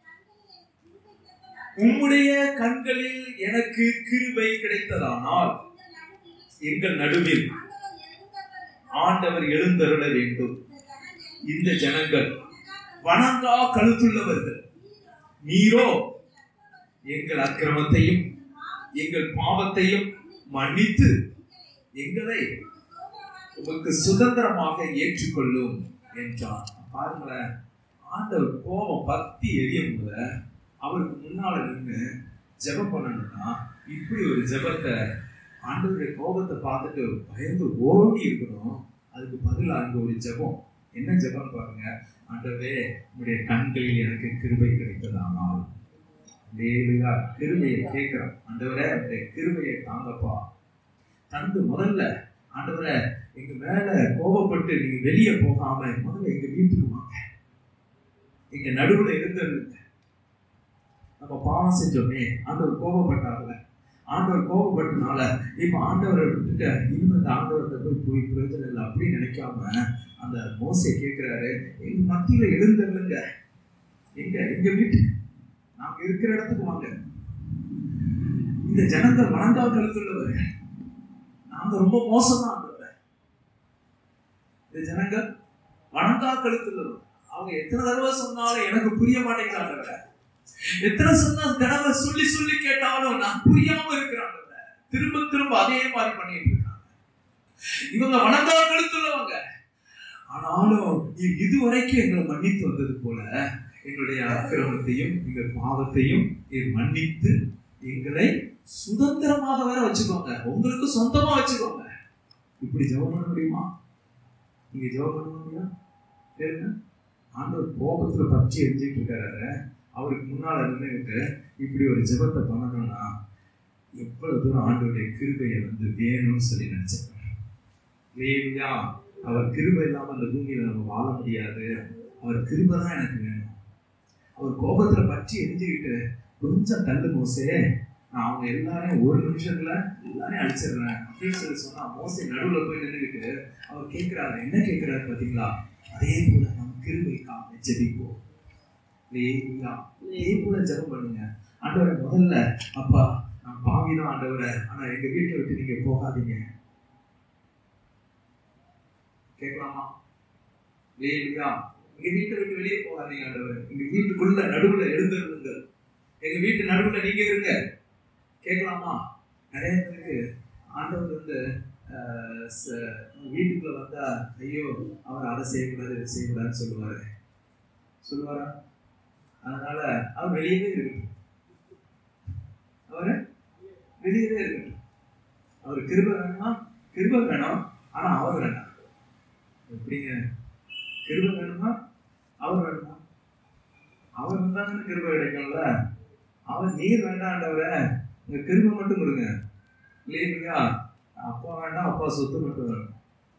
உம்முடைய கண்களில் எனக்கு கிருபை கிடைத்ததானால் எங்கள் நடுவில் ஆண்டவர் எழுந்தருள வேண்டும். இந்த ஜனங்கள் வணங்கா கழுத்துள்ளவர்கள். நீரோ எங்கள் அக்கிரமத்தையும் எங்கள் பாவத்தையும் மன்னித்து எங்களை உமக்கு சுதந்திரமாக ஏற்றுக்கொள்ளும் என்றார். பாருங்களேன், ஆண்டவர் கோபம் பத்தி எரியும் போது அவருக்கு முன்னால நின்று ஜெபம் பண்ணணும்னா இப்படி ஒரு ஜெபத்தை ஆண்டவருடைய கோபத்தை பார்த்துட்டு பயந்து ஓடி இருக்கணும். அதுக்கு பதில் அங்க ஒரு ஜெபம். என்ன ஜெபம் பாருங்க. ஆண்டவரே, உங்களுடைய கண்களில் எனக்கு கிருபை கிடைத்ததானால். லேலுயா, கிருபையை கேட்கிறோம். ஆண்டவரே, உங்களுடைய கிருபையை தாங்கப்பா. தந்து முதல்ல ஆண்டவரே, எங்க மேல கோபப்பட்டு நீங்க வெளியே போகாம முதல்ல எங்க வீட்டுக்கு வாங்க, எங்க நடுவுல இருந்துருங்க. நம்ம பாவம் செஞ்சோமே, ஆண்டவர் கோபப்பட்டார்ல, ஆண்டவர் கோபப்பட்டனால இப்ப ஆண்டவரை விட்டுட்டு இன்னும் அந்த ஆண்டவர்கிட்ட போய் போய் பிரயோஜனம் இல்லை அப்படின்னு நினைக்காம அந்த மோசே கேட்கிறாரு, எங்க மத்தியில எழுந்துருங்க, எங்க எங்க வீட்டுக்கு, நாங்க இருக்கிற இடத்துக்கு வாங்க. இந்த ஜனங்கள் வணங்கா கழுத்துள்ளவர், நாங்க ரொம்ப மோசம் தான் ஆண்டவர். இந்த ஜனங்கள் வணங்கா கழுத்துள்ளவர், அவங்க எத்தனை தடவை சொன்னாலும் எனக்கு புரிய மாட்டேங்கிறாங்க. எத்தனை சொன்னா தடவை சொல்லி சொல்லி கேட்டாலும் நான் புரியாம இருக்கிறாங்க. திரும்ப திரும்ப அதே மாதிரி பண்ணிட்டு இருக்காங்க. இவங்க வணங்கா கழுத்துள்ளவங்க. ஆனாலும் இதுவரைக்கும் எங்களை மன்னித்து வந்தது போல எங்களுடைய அக்கிரமத்தையும் எங்கள் பாவத்தையும் மன்னித்து எங்களை சுதந்திரமாக வேற வச்சுக்கோங்க, உங்களுக்கு சொந்தமா வச்சுக்கோங்க. இப்படி ஜெபம் பண்ண முடியுமா? நீங்க ஜெபம் பண்ண முடியுமா? ஆண்டவர் கோபத்துல பற்றி எரிஞ்சிட்டு இருக்காரு. அவருக்கு முன்னால நின்றுட்டு இப்படி ஒரு ஜெபத்தை பண்ணணும்னா எவ்வளவு தூரம் ஆண்டவருடைய கிருபையை வந்து வேணும்னு சொல்லி நினைச்சிருக்காரு. வேணுயா, அவர் கிருபை இல்லாம அந்த பூமியில நம்ம வாழ முடியாது. அவர் கிருபை தான் எனக்கு வேணும். அவர் கோபத்துல பற்றி எரிஞ்சுக்கிட்டு கொஞ்சம் தள்ளு மோசே, நான் அவங்க எல்லாரையும் ஒரு நிமிஷத்துல எல்லாரையும் அழிச்சிடுறேன் அப்படின்னு சொல்லி சொன்னா மோசே நடுவுல போய் நின்றுக்கிட்டு அவர் கேட்கிறாரு. என்ன கேட்கிறாரு பாத்தீங்களா? அதே போல நம்ம கிருபைக்காக ஜெபிப்போம். இதே போல ஜெபம் பண்ணுங்க. ஆண்டவரை முதல்ல, அப்பா நான் பாவிதான் ஆண்டவரை, ஆனா எங்க வீட்டை விட்டு நீங்க போகாதீங்க. கேட்கலாமா? லேலுயா, எங்க வீட்டை விட்டு வெளியே போகாதீங்க ஆண்டவரை, எங்க வீட்டுக்குள்ள நடுவுல எழுந்திருங்க, எங்க வீட்டு நடுவுல நீங்க இருங்க. கேட்கலாமா? நிறைய பேருக்கு ஆண்டவர் வந்து வீட்டுக்குள்ள வந்தா ஐயோ அவர் அதை செய்யக்கூடாது இதை செய்யக்கூடாதுன்னு சொல்லுவாரு சொல்லுவாரா அதனால அவர் வெளியவே இருக்கட்டும், அவரு வெளியவே இருக்கட்டும். அவர் கிருபை வேணுமா? கிருபை வேணும், ஆனா அவர் வேண்டாம். எப்படிங்க? கிருபை வேணுமா? அவர் வேணுமா? அவர் வந்தாங்கன்னு கிருபை கிடைக்கும்ல. அவர் நீர் வேண்டாண்டவரை உங்க கிருபை மட்டும் கொடுங்க. இல்லையா? அப்பா வேண்டாம், அப்பா சொத்து மட்டும் வேணும்.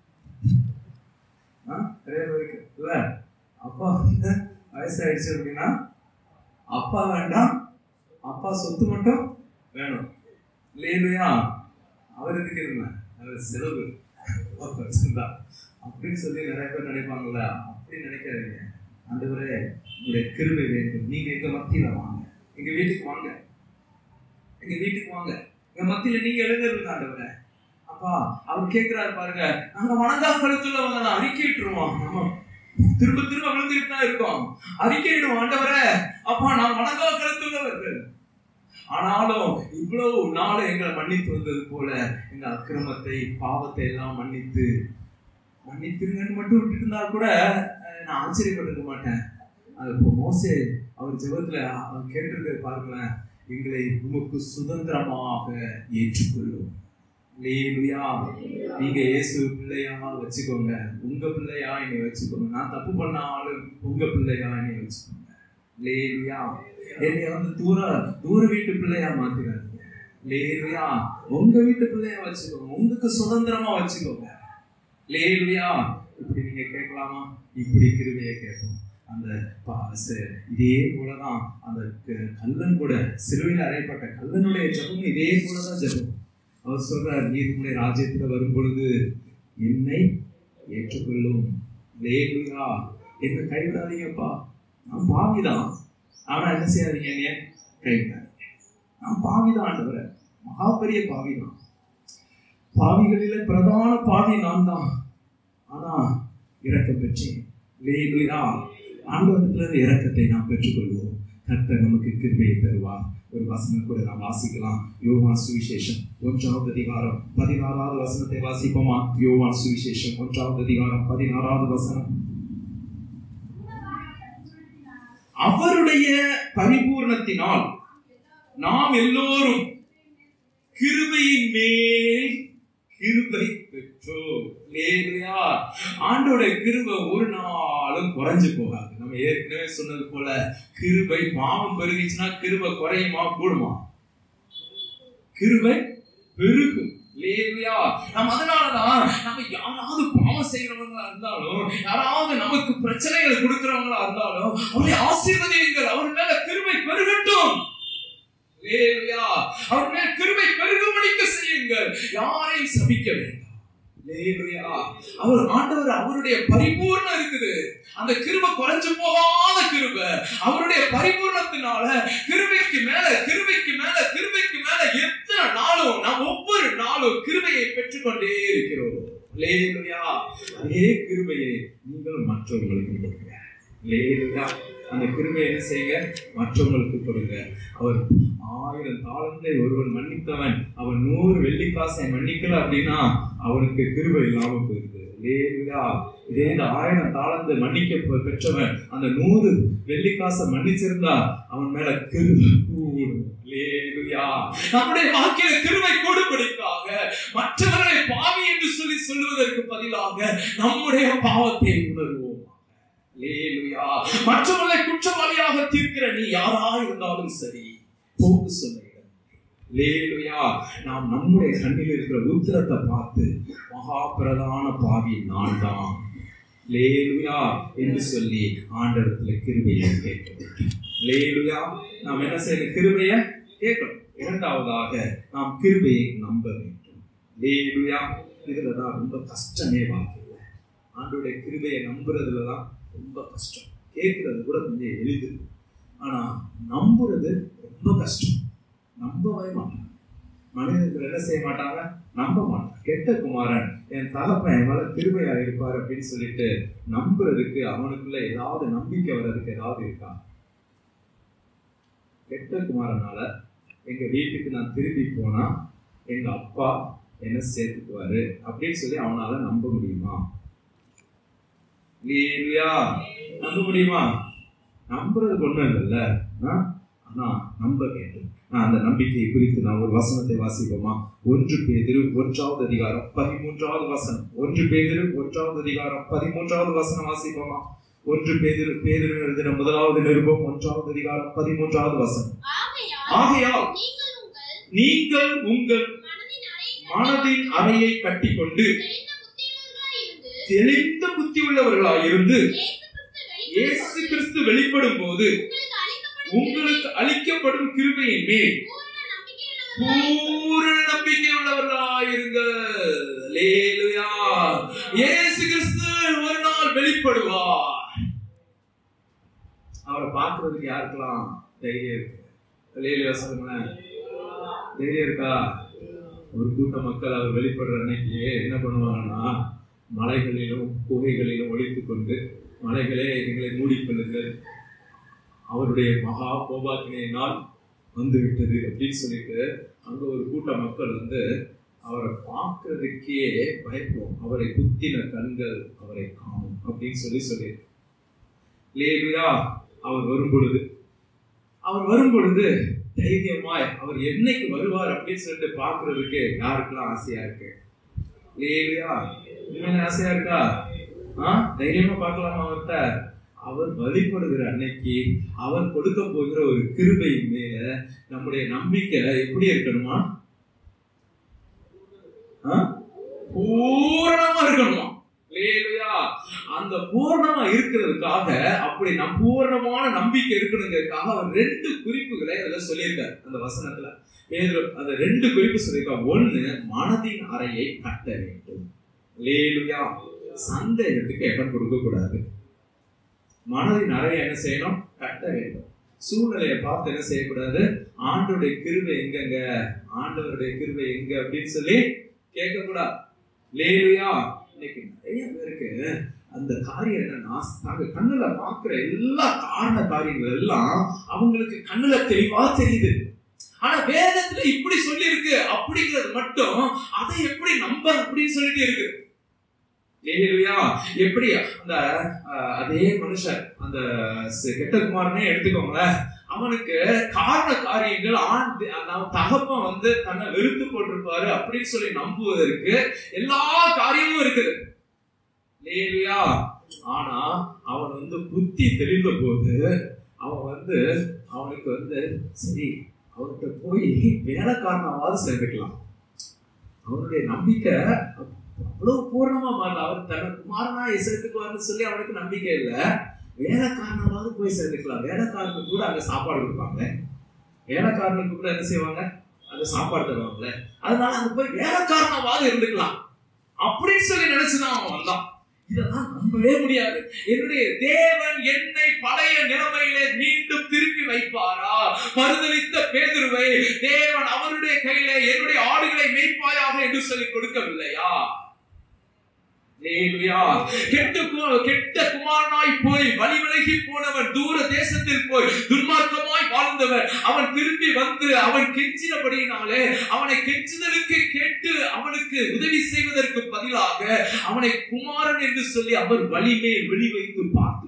நிறைய பேருக்கு இல்ல, அப்பா வந்து வயசாயிடுச்சு அப்படின்னா அப்பா வேண்டாம், அப்பா சொத்து மட்டும் வேணும். இல்லையா? அவர் எதுக்கு இருங்க, அவர் செலவு தான் அப்படின்னு சொல்லி நிறைய பேர் நினைப்பாங்கல்ல. அப்படி நினைக்காதீங்க. ஆண்டவரே, உங்களுடைய கிருபை வேண்டும், நீங்க எங்க மத்தியில வாங்க, எங்க வீட்டுக்கு வாங்க, எங்க வீட்டுக்கு வாங்க, எங்க மத்தியில நீங்க எழுந்திருங்க ஆண்டவரே. அப்பா அவர் கேட்கிறாரு பாருங்க, நாங்க வணங்கா கழுத்துள்ளவங்க தான், அறிக்கையிட்டுருவோம். நம்ம திரும்ப திரும்ப விழுந்துட்டு தான் இருக்கோம். அறிக்கையிடுவோம், ஆண்டவரே அப்பா நான் வணங்கா கழுத்துள்ளவர்கள், ஆனாலும் இவ்வளவு நாள் எங்களை மன்னித்து வந்தது போல எங்க அக்கிரமத்தை பாவத்தை எல்லாம் மன்னித்து மன்னித்துருங்கன்னு மட்டும் விட்டுட்டு இருந்தா கூட நான் ஆச்சரியப்பட்டிருக்க மாட்டேன். அது இப்போ மோசே அவர் ஜெபத்துல அவர் கேட்டிருக்க பாருங்களேன், எங்களை உமக்கு சுதந்திரமாக ஏற்றுக்கொள்ளும். நீங்க இயேசு பிள்ளையா வச்சுக்கோங்க, உங்க பிள்ளையா என்னை வச்சுக்கோங்க. நான் தப்பு பண்ணாலும் உங்க பிள்ளையா என்னை வச்சுக்கோங்க. லேலுயா, என்னை வந்து தூர தூர வீட்டு பிள்ளையா மாத்திராதீங்க. லேலுயா, உங்க வீட்டு பிள்ளையா வச்சுக்கோங்க, உங்களுக்கு சுதந்திரமா வச்சுக்கோங்க. லேலுயா, இப்படி நீங்க கேட்கலாமா? இப்படி கிருபையை கேட்போம். அந்த இதே போலதான் அந்த கல்லன் கூட, சிலுவையில் அறையப்பட்ட கல்லனுடைய ஜெபம் இதே போலதான் ஜெபம். அவர் சொல்றார், நீர் உம்முடைய ராஜ்யத்துல வரும் பொழுது என்னை ஏற்றுக்கொள்ளும். லேலுயா, என்ன கைவிடாதீங்கப்பா, நான் பாவிதான், ஆனா என்ன செய்யாதீங்க, என்னைய கைவிடாதீங்க. நான் பாவிதான் ஆண்டவரே, மகா பெரிய பாவிதான், பாவிகளில பிரதான பாவி நான் தான், ஆனா இரக்கம் பெற்றேன். லேலுயா, ஆண்டவரிடத்திலிருந்து இரக்கத்தை நாம் பெற்றுக்கொள்வோம். கர்த்தர் நமக்கு கிருபையை தருவார். ஒரு வசனம் கூட நாம் வாசிக்கலாம். யோவான் சுவிசேஷம் ஒன்றாவது அதிகாரம் பதினாறாவது வசனத்தை வாசிப்போமா? யோவான் சுவிசேஷம் ஒன்றாவது அதிகாரம் பதினாறாவது வசனம். அவருடைய பரிபூர்ணத்தினால் நாம் எல்லோரும் கிருபையின் மேல் கிருபை பெற்றோம். ஆண்டோட கிருபை ஒரு நாளும் குறைஞ்சு போகாது. நம்ம ஏற்கனவே சொன்னது போல கிருபை பாவம் பெருகிச்சுன்னா கிருபை குறையுமா கூடுமா? கிருபை பெருகும். நம்ம அதனாலதான் நம்ம யாராவது பாவம் செய்யறவங்களா இருந்தாலும், யாராவது நமக்கு பிரச்சனைகள் கொடுக்கிறவங்களா இருந்தாலும் அவரை ஆசீர்வதியுங்கள். அவர் மேல கிருபை பெருகட்டும். அவர் மேல் கிருபை பெருகும்படிக்கு செய்யுங்கள். யாரையும் சபிக்க வேண்டாம். அவர் ஆண்டவர் அவருடைய பரிபூர்ணம் இருக்குது. அந்த கிருபை குறைஞ்சு போகாத கிருபை. அவருடைய பரிபூர்ணத்தினால கிருபைக்கு மேல கிருபைக்கு மேல கிருபைக்கு மேல எத்தனை நாளும் நாம் ஒவ்வொரு நாளும் கிருபையை பெற்றுக்கொண்டே இருக்கிறோம். அதே கிருபையை நீங்களும் மற்றவர்களுக்கு கொடுங்க. அந்த கிருபையை என்ன செய்யுங்க? மற்றவங்களுக்கு கொடுங்க. அவர் ஆயிரம் தாளந்தை ஒருவன் மன்னித்தவன் அவன் நூறு வெள்ளிக்காசை மன்னிக்கல அப்படின்னா அவனுக்கு கிருபை இல்லாம போயிருது. இதே இந்த ஆயிரம் தாளந்தை மன்னிக்க பெற்றவன் அந்த நூறு வெள்ளிக்காசை மன்னிச்சிருந்தா அவன் மேல கிருபை கூடும். நம்முடைய வாழ்க்கையில கிருபை கூடும்படிக்காக மற்றவர்களை பாவி என்று சொல்லி சொல்லுவதற்கு பதிலாக நம்முடைய பாவத்தை உணர்வோம். மற்றவர்களை குற்றவாளியாக தீர்க்கிற நீ யாரா இருந்தாலும் சரி, போக்கு சொல்ல. நாம் நம்முடைய கண்ணில் இருக்கிற உத்திரத்தை பார்த்து மகா பிரதான பாவி நான் தான் என்று சொல்லி ஆண்டவரத்துல கிருபையை கேட்க வேண்டும். நாம் என்ன செய்யணும்? கிருபையை கேட்கணும். இரண்டாவதாக நாம் கிருபையை நம்ப வேண்டும். இதுலதான் ரொம்ப கஷ்டமே வாழ்க்கையில. ஆண்டோடைய கிருபையை நம்புறதுலதான் ரொம்ப கஷ்டம். கேட்கறது கூட கொஞ்சம் எளிது, ஆனா நம்புறது ரொம்ப கஷ்டம். நம்பவே மாட்டாங்க மனிதர்கள். என்ன செய்ய மாட்டாங்க? நம்ப மாட்டாங்க. கெட்ட குமாரன் என் தகப்பன் என் மேல கிருபையா இருப்பார் அப்படின்னு சொல்லிட்டு நம்புறதுக்கு அவனுக்குள்ள ஏதாவது நம்பிக்கை வர்றதுக்கு ஏதாவது இருக்கா? கெட்ட குமாரனால எங்க வீட்டுக்கு நான் திரும்பி போனா எங்க அப்பா என்ன சேர்த்துக்குவாரு அப்படின்னு சொல்லி அவனால நம்ப முடியுமா? நம்ப முடியுமா? நம்புறது ஒண்ணும் இல்லைல்ல. ஆனா நம்ப வேண்டும். நான் அந்த நம்பிக்கையை குறித்து நான் ஒரு வசனத்தை வாசிப்போமா? ஒன்று பேதுரு ஒன்றாவது அதிகாரம் பதிமூன்றாவது வசனம். ஒன்று பேதுரு ஒன்றாவது அதிகாரம் பதிமூன்றாவது வசனம் வாசிப்போமா? ஒன்று பேதுரு பேதுரு எழுதின முதலாவது நிருபம் ஒன்றாவது அதிகாரம் பதிமூன்றாவது வசனம். ஆகையால் நீங்கள் உங்கள் மனதின் அறையை கட்டிக்கொண்டு தெளிந்த புத்தி உள்ளவர்களாய் இருந்து இயேசு கிறிஸ்து வெளிப்படும் போது உங்களுக்கு அளிக்கப்படும் கிருபையின் மேல் பூரண நம்பிக்கை உள்ளவர்களாயிருங்கள். இயேசு கிறிஸ்து ஒரு நாள் வெளிப்படுவார். அவரை பார்க்கறதுக்கு யாருக்கெல்லாம் தைரியம் இருக்கு? தைரியம் இருக்கா? ஒரு கூட்ட மக்கள் அவர் வெளிப்படுற அன்னைக்கு என்ன பண்ணுவாங்கன்னா, மலைகளிலும் குகைகளிலும் ஒழித்துக் கொண்டு, மலைகளே எங்களை மூடிக்கொள்ளுங்கள், அவருடைய மகா கோபாக்கினையினால் வந்துவிட்டது அப்படின்னு சொல்லிட்டு அங்க ஒரு கூட்ட மக்கள் வந்து அவரை பார்க்கறதுக்கே பயப்படும். அவரை குத்தின கண்கள் அவரை காணும் அப்படின்னு சொல்லி சொல்லியிருக்கு. அவர் வரும் பொழுது அவர் வரும் பொழுது தைரியமாய் அவர் என்னைக்கு வருவார் அப்படின்னு சொல்லிட்டு பாக்குறதுக்கு யாருக்கெல்லாம் ஆசையா இருக்கு? ஆசையா இருக்கா? ஆஹ் தைரியமா பார்க்கலாமா அவர்கிட்ட? அவர் வழிபடுகிற அன்னைக்கு அவர் கொடுக்க போகிற ஒரு கிருபையின் மேல நம்முடைய நம்பிக்கை எப்படி இருக்கணுமா? பூரணமா இருக்கணுமா? அந்த பூரணமா இருக்கிறதுக்காக, அப்படி நம் பூரணமான நம்பிக்கை இருக்கணுங்கிறதுக்காக அவர் ரெண்டு குறிப்புகளை அதுல சொல்லியிருக்காரு. அந்த வசனத்துல பேதுரு அந்த ரெண்டு குறிப்பு சொல்லியிருக்காரு. ஒண்ணு, மனதின் அறையை கட்ட வேண்டும். சந்தேகத்துக்கு இடம் கொடுக்க கூடாது. மனதின் அறையை என்ன செய்யணும்? கட்ட வேண்டும். சூழ்நிலையை பார்த்து என்ன செய்யக்கூடாது? ஆண்டவருடைய கிருபை எங்கங்க, ஆண்டவருடைய கிருபை எங்க அப்படின்னு சொல்லி கேட்க கூடாது. லேலுயா, இன்னைக்கு நிறைய பேருக்கு அந்த காரியம் என்னன்னா, நாங்க கண்ணுல பாக்குற எல்லா காரண காரியங்கள் எல்லாம் அவங்களுக்கு கண்ணுல தெளிவா தெரியுது. ஆனா வேதத்துல இப்படி சொல்லி இருக்கு அப்படிங்கிறது மட்டும் அதை எப்படி நம்ப அப்படின்னு சொல்லிட்டு இருக்கு. எப்படி அந்த அதே மனுஷன் அந்த கெட்ட குமாரனே எடுத்துக்கோங்களேன், அவன் அவனுக்கு காரண காரியங்கள் ஆண் தகப்பன் வந்து தன்னை வெறுத்து போட்டிருப்பாரு அப்படின்னு சொல்லி நம்புவதற்கு எல்லா காரியமும் இருக்குது. இல்லையா? ஆனா அவன் வந்து புத்தி தெளிந்த போது அவன் வந்து அவனுக்கு வந்து சரி அவர்கிட்ட போய் வேலைக்காரனாவது சேர்ந்துக்கலாம். அவனுடைய நம்பிக்கை அவ்வளவு பூர்ணமா மாறல. அவர் தன்னை குமாரனா சேர்த்துக்குவார்னு சொல்லி அவனுக்கு நம்பிக்கை இல்லை. வேலைக்காரனாவது போய் சேர்ந்துக்கலாம். வேலைக்காரனுக்கு கூட அங்க சாப்பாடு கொடுப்பாங்க, வேலைக்காரனுக்கு கூட என்ன செய்வாங்க, அங்க சாப்பாடு தருவாங்களே, அதனால அங்க போய் வேலைக்காரனாவது இருந்துக்கலாம் அப்படின்னு சொல்லி நினைச்சுதான் அவன் வந்தான். இதெல்லாம் நம்பவே முடியாது. என்னுடைய தேவன் என்னை பழைய நிலைமையிலே மீண்டும் திருப்பி வைப்பாரா? மறுதலித்த பேதுருவை தேவன் அவருடைய கையிலே என்னுடைய ஆடுகளை மேய்ப்பாயாக என்று சொல்லி கொடுக்கவில்லையா? கெட்ட குமாரனாய் போய் வழி விலகி போனவன், தூர தேசத்தில் போய் துன்மார்க்கமாய் வாழ்ந்தவன், அவன் திரும்பி வந்து அவன் கெஞ்சினபடியினாலே அவனை கெஞ்சுதலுக்கு கேட்டு அவனுக்கு உதவி செய்வதற்கு பதிலாக அவனை குமாரன் என்று சொல்லி அவர் வழிமே வெளி வைத்து பார்த்து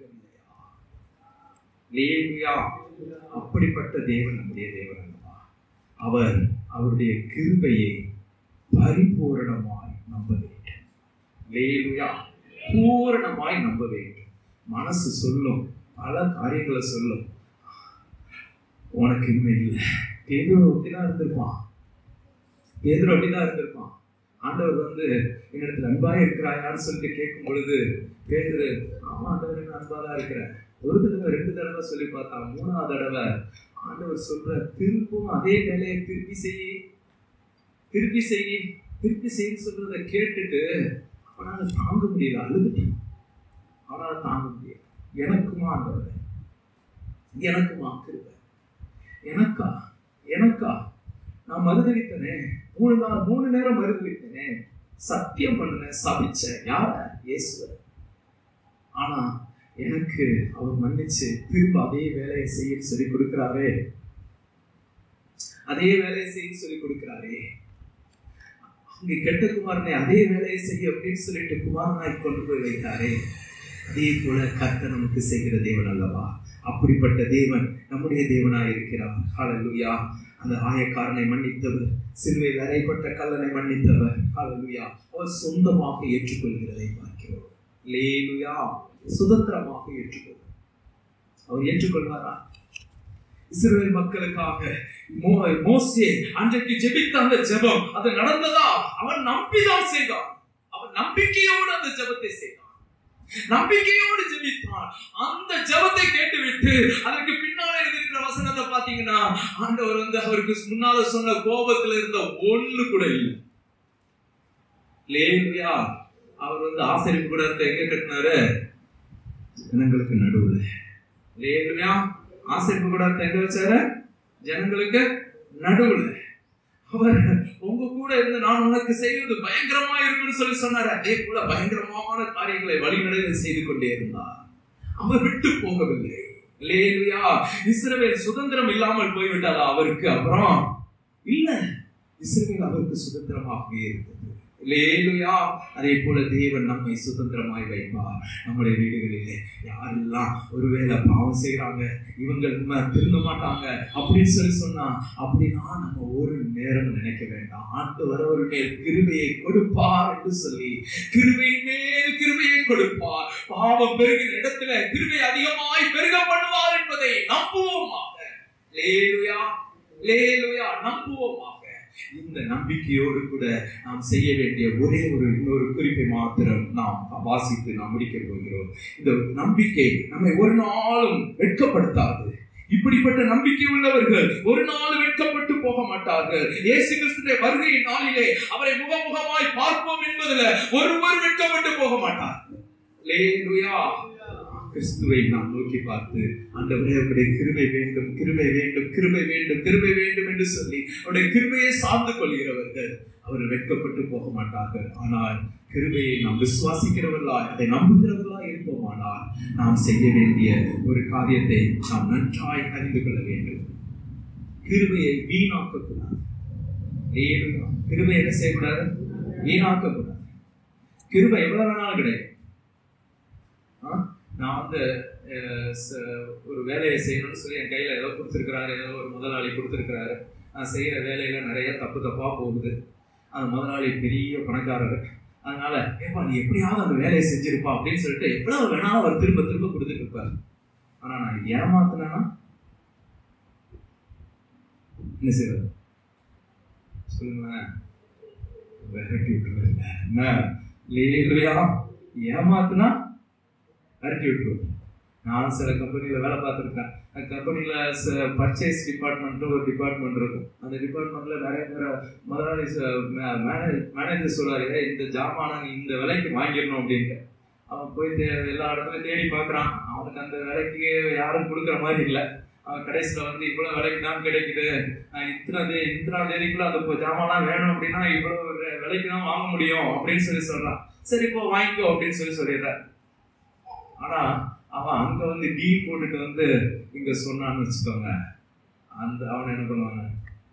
கொண்டிருக்கவில்லையா? அப்படிப்பட்ட தேவன் நம்முடைய தேவன் அல்லவா? அவர் அவருடைய கிருபையை பரிபூரணமாய் நம்ப வேண்டும். பூரணமாய் நம்ப வேண்டும். மனசு சொல்லும், பல காரியங்களை சொல்லும், உனக்கு இனிமே இல்லை. பேதுரு அப்படிதான் இருந்திருப்பான். பேதுரு அப்படிதான் இருந்திருப்பான். ஆண்டவர் வந்து என்னிடத்துல அன்பாக இருக்கிறாயான்னு சொல்லிட்டு கேட்கும் பொழுது பேதுரு ஆமா ஆண்டவர் அன்பாதான் இருக்கிறேன். ஒரு தடவை ரெண்டு தடவை சொல்லி பார்த்தா, மூணாவது தடவை ஆண்டவர் சொல்ற திருப்பும் அதே வேலையை திருப்பி செய்ய திருப்பி செய்ய திருப்பி செய்ய சொல்றதை கேட்டுட்டு அவனால தாங்க முடியல, அழுதுட்டான். அவனால தாங்க முடியல. எனக்குமா ஆண்டவர், எனக்குமா கிருபை, எனக்கா எனக்கா நான் மறுதளித்தனே, மூணு நாள் மூணு நேரம் மறுதளித்தனே, சத்தியம் பண்ணேன், சபிச்சேன். யார? இயேசுவ. ஆனா எனக்கு அவர் மன்னிச்சு திரும்ப அதே வேலையை செய்ய சொல்லி கொடுக்கிறாரே, அதே வேலையை செய்ய சொல்லி கொடுக்கிறாரே. அங்கே கெட்ட குமாரனை அதே வேலையை செய்ய அப்படின்னு சொல்லிட்டு குமாரனாய் கொண்டு போய் வைத்தாரே. அதே போல கர்த்தர் நமக்கு செய்கிற தேவன் அல்லவா? அப்படிப்பட்ட தேவன் நம்முடைய தேவனாய் இருக்கிறார். ஹல்லேலூயா. அந்த ஆயக்காரனை மன்னித்தவர், சிலுவையில் அறையப்பட்ட கல்லனை மன்னித்தவர். ஹல்லேலூயா. அவர் சொந்தமாக ஏற்றுக்கொள்கிறதை பார்க்கிறோம். ஹல்லேலூயா. சுதந்திரமாக ஏற்றுக்கொள்வார். அவர் ஏற்றுக்கொள்வாரா? இஸ்ரவேல் மக்களுக்காக மோசே அன்றைக்கு ஜெபித்த அந்த ஜெபம் அது நடந்ததா? அவன் நம்பிதான் செய்தான். அவன் நம்பிக்கையோடு அந்த ஜெபத்தை செய்தான், நம்பிக்கையோடு ஜெபித்தான். அந்த ஜெபத்தை கேட்டுவிட்டு அதற்கு பின்னாலே இருக்கிற வசனத்தை பாத்தீங்கன்னா, ஆண்டவர் வந்து அவருக்கு முன்னால சொன்ன கோபத்துல இருந்த ஒண்ணு கூட இல்லை. லேவியா அவர் வந்து ஆசரிப்பு கூடத்தை எங்க கட்டினாரு? ஜனங்களுக்கு நடுவுல. லேவியா ஆசரிப்பு கூடத்தை எங்க வச்சாரு? ஜனங்களுக்கு நடுவுல. அவர் உங்க கூட இருந்து நான் உனக்கு செய்வது பயங்கரமா இருக்குன்னு சொல்லி சொன்னாரு. அதே போல பயங்கரமான காரியங்களை வழிநடை செய்து கொண்டே இருந்தார். அவர் விட்டு போகவில்லை. அல்லேலூயா. இஸ்ரவேல் சுதந்திரம் இல்லாமல் போய்விட்டாரா அவருக்கு? அப்புறம் இல்ல, இஸ்ரவேல் அவருக்கு சுதந்திரமாக இருந்தது. அல்லேலூயா. அதே போல தேவன் நம்மை சுதந்திரமாய் வைப்பார். நம்முடைய வீடுகளிலே யாரெல்லாம் ஒருவேளை பாவம் செய்யறாங்க, இவங்க திருந்த மாட்டாங்க அப்படின்னு சொல்லி சொன்னா, அப்படின்னா நம்ம ஒரு நேரம் நினைக்க வேண்டாம். ஆண்டவர் ஒரு மேல் கிருபையை கொடுப்பார் என்று சொல்லி, கிருபை மேல் கிருபையை கொடுப்பார். பாவம் பெருகிற இடத்துல கிருபை அதிகமாய் பெருக பண்ணுவார் என்பதை நம்புவோமாக. அல்லேலூயா. அல்லேலூயா. நம்புவோமாக. இந்த நம்பிக்கையோடு கூட நாம் செய்ய வேண்டிய ஒரே ஒரு இன்னொரு குறிப்பை மாத்திரம் நாம் வாசித்து நாம் முடிக்க போகிறோம். இந்த நம்பிக்கை நம்மை ஒரு நாளும் வெட்கப்படுத்தாது. இப்படிப்பட்ட நம்பிக்கை உள்ளவர்கள் ஒரு நாள் வெட்கப்பட்டு போக மாட்டார்கள். இயேசு கிறிஸ்துவின் வருகை நாளிலே அவரை முகமுகமாய் பார்ப்போம் என்பதில் ஒருவர் வெட்கப்பட்டு போக மாட்டார்கள். அல்லேலூயா. கிறிஸ்துவை நாம் நோக்கி பார்த்து, ஆண்டவரே அவருடைய கிருபை வேண்டும், கிருபை வேண்டும், கிருபை வேண்டும், கிருபை வேண்டும் என்று சொல்லி அவருடைய கிருபையை சார்ந்து கொள்கிறவர்கள் அவர் வெட்கப்பட்டு போக மாட்டார்கள். ஆனால் கிருபையை நாம் விசுவாசிக்கிறவர்களாய், அதை நம்புகிறவர்களாய் இருப்போமானால் நாம் செய்ய வேண்டிய ஒரு காரியத்தை நாம் நன்றாய் அறிந்து கொள்ள வேண்டும். கிருபையை வீணாக்கக்கூடாது. கிருபை என்ன செய்யக்கூடாது? வீணாக்கக்கூடாது. கிருபை எவ்வளவு வேணாலும் கிடையாது. நான் வந்து ஒரு வேலையை செய்யணும்னு சொல்லி என் கையில் ஏதோ கொடுத்துருக்குறாரு, ஏதோ ஒரு முதலாளி கொடுத்துருக்குறாரு. நான் செய்கிற வேலையில் நிறைய தப்பு தப்பாக போகுது. அந்த முதலாளி பெரிய பணக்காரர், அதனால ஏப்பா நீ எப்படியாவது அந்த வேலையை செஞ்சிருப்பா அப்படின்னு சொல்லிட்டு எவ்வளவு வேணாலும் அவர் திரும்ப திரும்ப கொடுத்துட்டு இருப்பார். ஆனால் நான் ஏமாத்தினேன்னா என்ன செய்வது சொல்லுங்களேன்? விரட்டி விட்டுருவேன். என்ன இல்லையா? ஏமாத்துனா விரட்டி விட்டுருவேன். நானும் சில கம்பெனியில் வேலை பார்த்துருக்கேன். அந்த கம்பெனியில் பர்ச்சேஸ் டிபார்ட்மெண்ட் ஒரு டிபார்ட்மெண்ட் இருக்கும். அந்த டிபார்ட்மெண்ட்டில் நிறைய பேர் முதலாளி மேனேஜ் மேனேஜர் சொல்கிறாரு, இந்த ஜாமானை நீ இந்த விலைக்கு வாங்கிடணும் அப்படின்ட்டு. அவன் போய் தே எல்லா இடத்துலையும் தேடி பார்க்குறான். அவனுக்கு அந்த விலைக்கு யாரும் கொடுக்குற மாதிரி இல்லை. அவன் கடைசியில் வந்து இவ்வளோ விலைக்கு தான் கிடைக்குது, இத்தனை தே இத்தனை தேதிக்குள்ள அந்த ஜாமான்லாம் வேணும் அப்படின்னா இவ்வளோ விலைக்கு தான் வாங்க முடியும் அப்படின்னு சொல்லி சொல்கிறான். சரி இப்போ வாங்கிக்கோ அப்படின்னு சொல்லி சொல்லிடுறான். ஆனால் அவன் அங்கே வந்து டீல் போட்டுட்டு வந்து இங்கே சொன்னான்னு வச்சுக்கோங்க, அந்த அவனை என்ன பண்ணுவாங்க?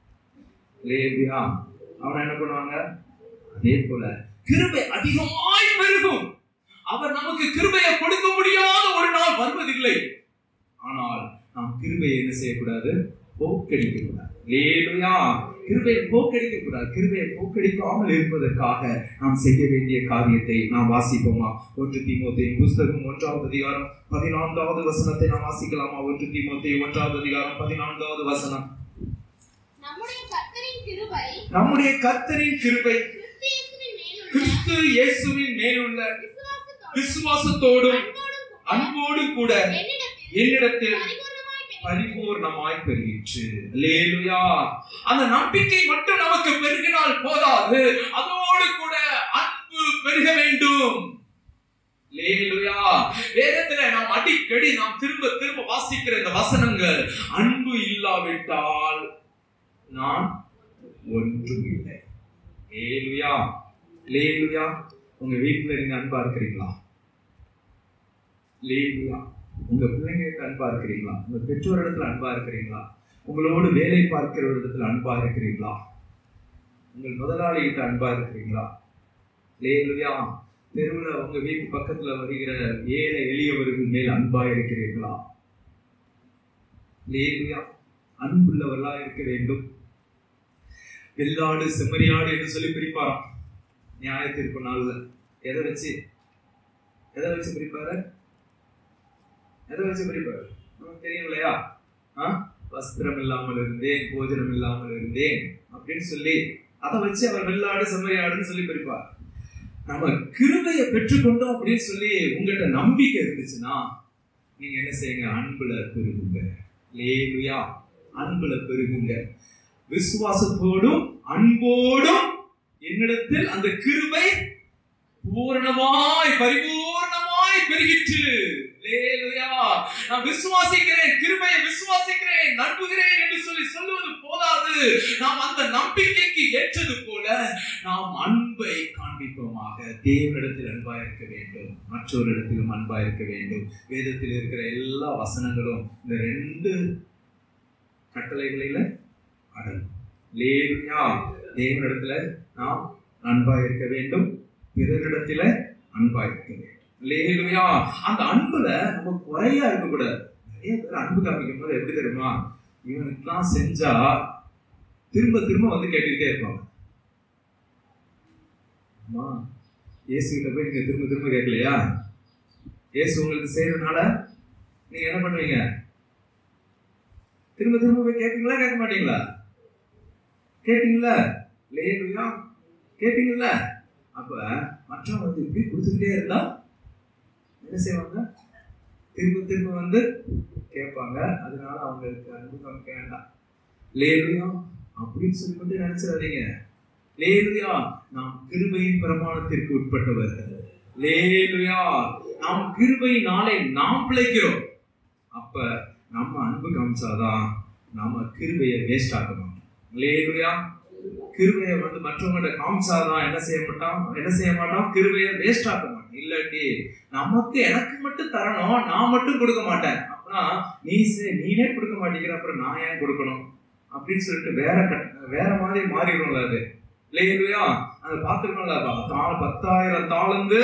லேபியா அவனை என்ன பண்ணுவாங்க? அதே போல கிருபை அதிகமாய் பெருகும். அவர் நமக்கு கிருபையை கொடுக்க முடியாத ஒரு நாள் வருவதில்லை. ஆனால் நாம் கிருபையை என்ன செய்யக்கூடாது? போக்கடிக்க கூடாது. லேபியா கிருபையை போக்கடிக்க கூடாது. கிருபையை போக்கடிக்காமல் இருப்பதற்காக நாம் செய்ய வேண்டிய காரியத்தை நாம் வாசிப்போமா? ஒன்று தீமோத்தேயு புஸ்தகம் ஒன்றாவது அதிகாரம் பதினான்காவது வசனத்தை நாம் வாசிக்கலாமா? ஒன்று தீமோத்தேயு ஒன்றாவது அதிகாரம் பதினான்காவது வசனம். நம்முடைய கர்த்தரின் கிருபை நம்முடைய கர்த்தரின் கிருபை கிறிஸ்து இயேசுவின் மேலுள்ள விசுவாசத்தோடும் அன்போடும் கூட என்னிடத்தில் பரிபூர்ணமாய் பெருகிற்று. அல்லேலூயா. அந்த நம்பிக்கை மட்டும் நமக்கு பெருகினால் போதாது, அதோடு கூட அன்பு பெருக வேண்டும். அல்லேலூயா. வேதத்துல நாம் அடிக்கடி நாம் திரும்ப திரும்ப வாசிக்கிற இந்த வசனங்கள், அன்பு இல்லாவிட்டால் நான் ஒன்றும் இல்லை. அல்லேலூயா. அல்லேலூயா. உங்க வீட்டுல நீங்க அன்பா இருக்கிறீங்களா? அல்லேலூயா. உங்க பிள்ளைங்களுக்கு அன்பா இருக்கிறீங்களா? உங்க பெற்றோர் இடத்துல அன்பா இருக்கிறீங்களா? உங்களோடு வேலை பார்க்கிற இடத்துல அன்பா இருக்கிறீங்களா? உங்கள் முதலாளி கிட்ட அன்பா இருக்கிறீங்களா? லேலுயா. தெருவில் உங்க வீட்டு பக்கத்துல வருகிற ஏழை எளியவர்கள் மேல் அன்பா இருக்கிறீர்களா? லேலுயா. அன்புள்ளவர்களா இருக்க வேண்டும். வெள்ளாடு செம்மறியாடு என்று சொல்லி பிரிப்பாராம் நியாய தீர்ப்பு நாள்ல. எதை வச்சு எதை வச்சு பிரிப்பாரு? எதை வச்சு பிரிப்பாரு? நமக்கு தெரியும் இல்லையா? வஸ்திரம் இல்லாமல் இருந்தேன், போஜனம் இல்லாமல் இருந்தேன் அப்படின்னு சொல்லி அதை வச்சு அவர் வெள்ளாடு செம்மறியாடுன்னு சொல்லி பிரிப்பார். நம்ம கிருபையை பெற்றுக்கொண்டோம் அப்படின்னு சொல்லி உங்கள்கிட்ட நம்பிக்கை இருந்துச்சுன்னா நீங்க என்ன செய்யுங்க? அன்புல பெருகுங்க. லேலுயா. அன்புல பெருகுங்க. விசுவாசத்தோடும் அன்போடும் என்னிடத்தில் அந்த கிருபை பூரணமாய் பரிபூர்ணமாய் பெருகிற்று. லேலுயா. நான் விசுவாசிக்கிறேன், கிருபையை விசுவாசிக்கிறேன், நம்புகிறேன் என்று சொல்லி சொல்லுவது போதாது. நாம் அந்த நம்பிக்கைக்கு ஏற்றது போல நாம் அன்பை காண்பிப்போமாக. தேவனிடத்தில் அன்பா இருக்க வேண்டும், மற்றொரு இடத்திலும் அன்பா இருக்க வேண்டும். வேதத்தில் இருக்கிற எல்லா வசனங்களும் இந்த ரெண்டு கட்டளைகளில அடங்கும். லேலுயா. தேவனிடத்துல நாம் அன்பா இருக்க வேண்டும், பிறரிடத்துல அன்பா இருக்க வேண்டும். லேலுயா. அந்த அன்புல நம்ம குறையா இருக்க கூடாது. நிறைய பேர் அன்பு காமிக்கும் போது எப்படி தெரியுமா? இவனுக்குலாம் செஞ்சா திரும்ப திரும்ப வந்து கேட்டுக்கிட்டே இருப்பாங்க. அம்மா இயேசு கிட்ட போய் நீங்க திரும்ப திரும்ப கேட்கலையா? இயேசு உங்களுக்கு செய்யறதுனால நீங்க என்ன பண்ணுவீங்க? திரும்ப திரும்ப போய் கேட்பீங்களா? கேட்க மாட்டீங்களா? கேட்டீங்களா? லேலுயா. கேட்டீங்களா? அப்ப மற்றவங்க வந்து இப்படி கொடுத்துக்கிட்டே இருந்தா என்ன செய்வாங்க? திரும்ப திரும்ப வந்து கேட்பாங்க. அதனால அவங்களுக்கு அன்பு காமிக்க வேண்டாம். லேலுயா அப்படின்னு சொல்லி மட்டும் நினைச்சிடாதீங்க. லேலுயா. நாம் கிருபையின் பிரமாணத்திற்கு உட்பட்டவர்கள். லேலுயா. நாம் கிருபையினாலே நாம் பிழைக்கிறோம். அப்ப நம்ம அன்பு காமிச்சாதான் நாம கிருபையை வேஸ்ட் ஆக மாட்டோம். லேலுயா. கிருபையை வந்து மற்றவங்கள்ட்ட காமிச்சாதான் என்ன செய்ய மாட்டோம் என்ன செய்ய மாட்டோம் கிருபையை வேஸ்ட் ஆக்க மாட்டோம். இல்லாட்டி நமக்கு எனக்கு மட்டும் தரணும், நான் மட்டும் கொடுக்க மாட்டேன். அப்படின்னா நீ நீனே கொடுக்க மாட்டேங்கிற, அப்புறம் நான் ஏன் கொடுக்கணும் அப்படின்னு சொல்லிட்டு வேற வேற மாதிரி மாறிடும்ல அது. லேலுயா. அதை பார்த்துருக்கோம்ல, பத்தாயிரம் தாளந்து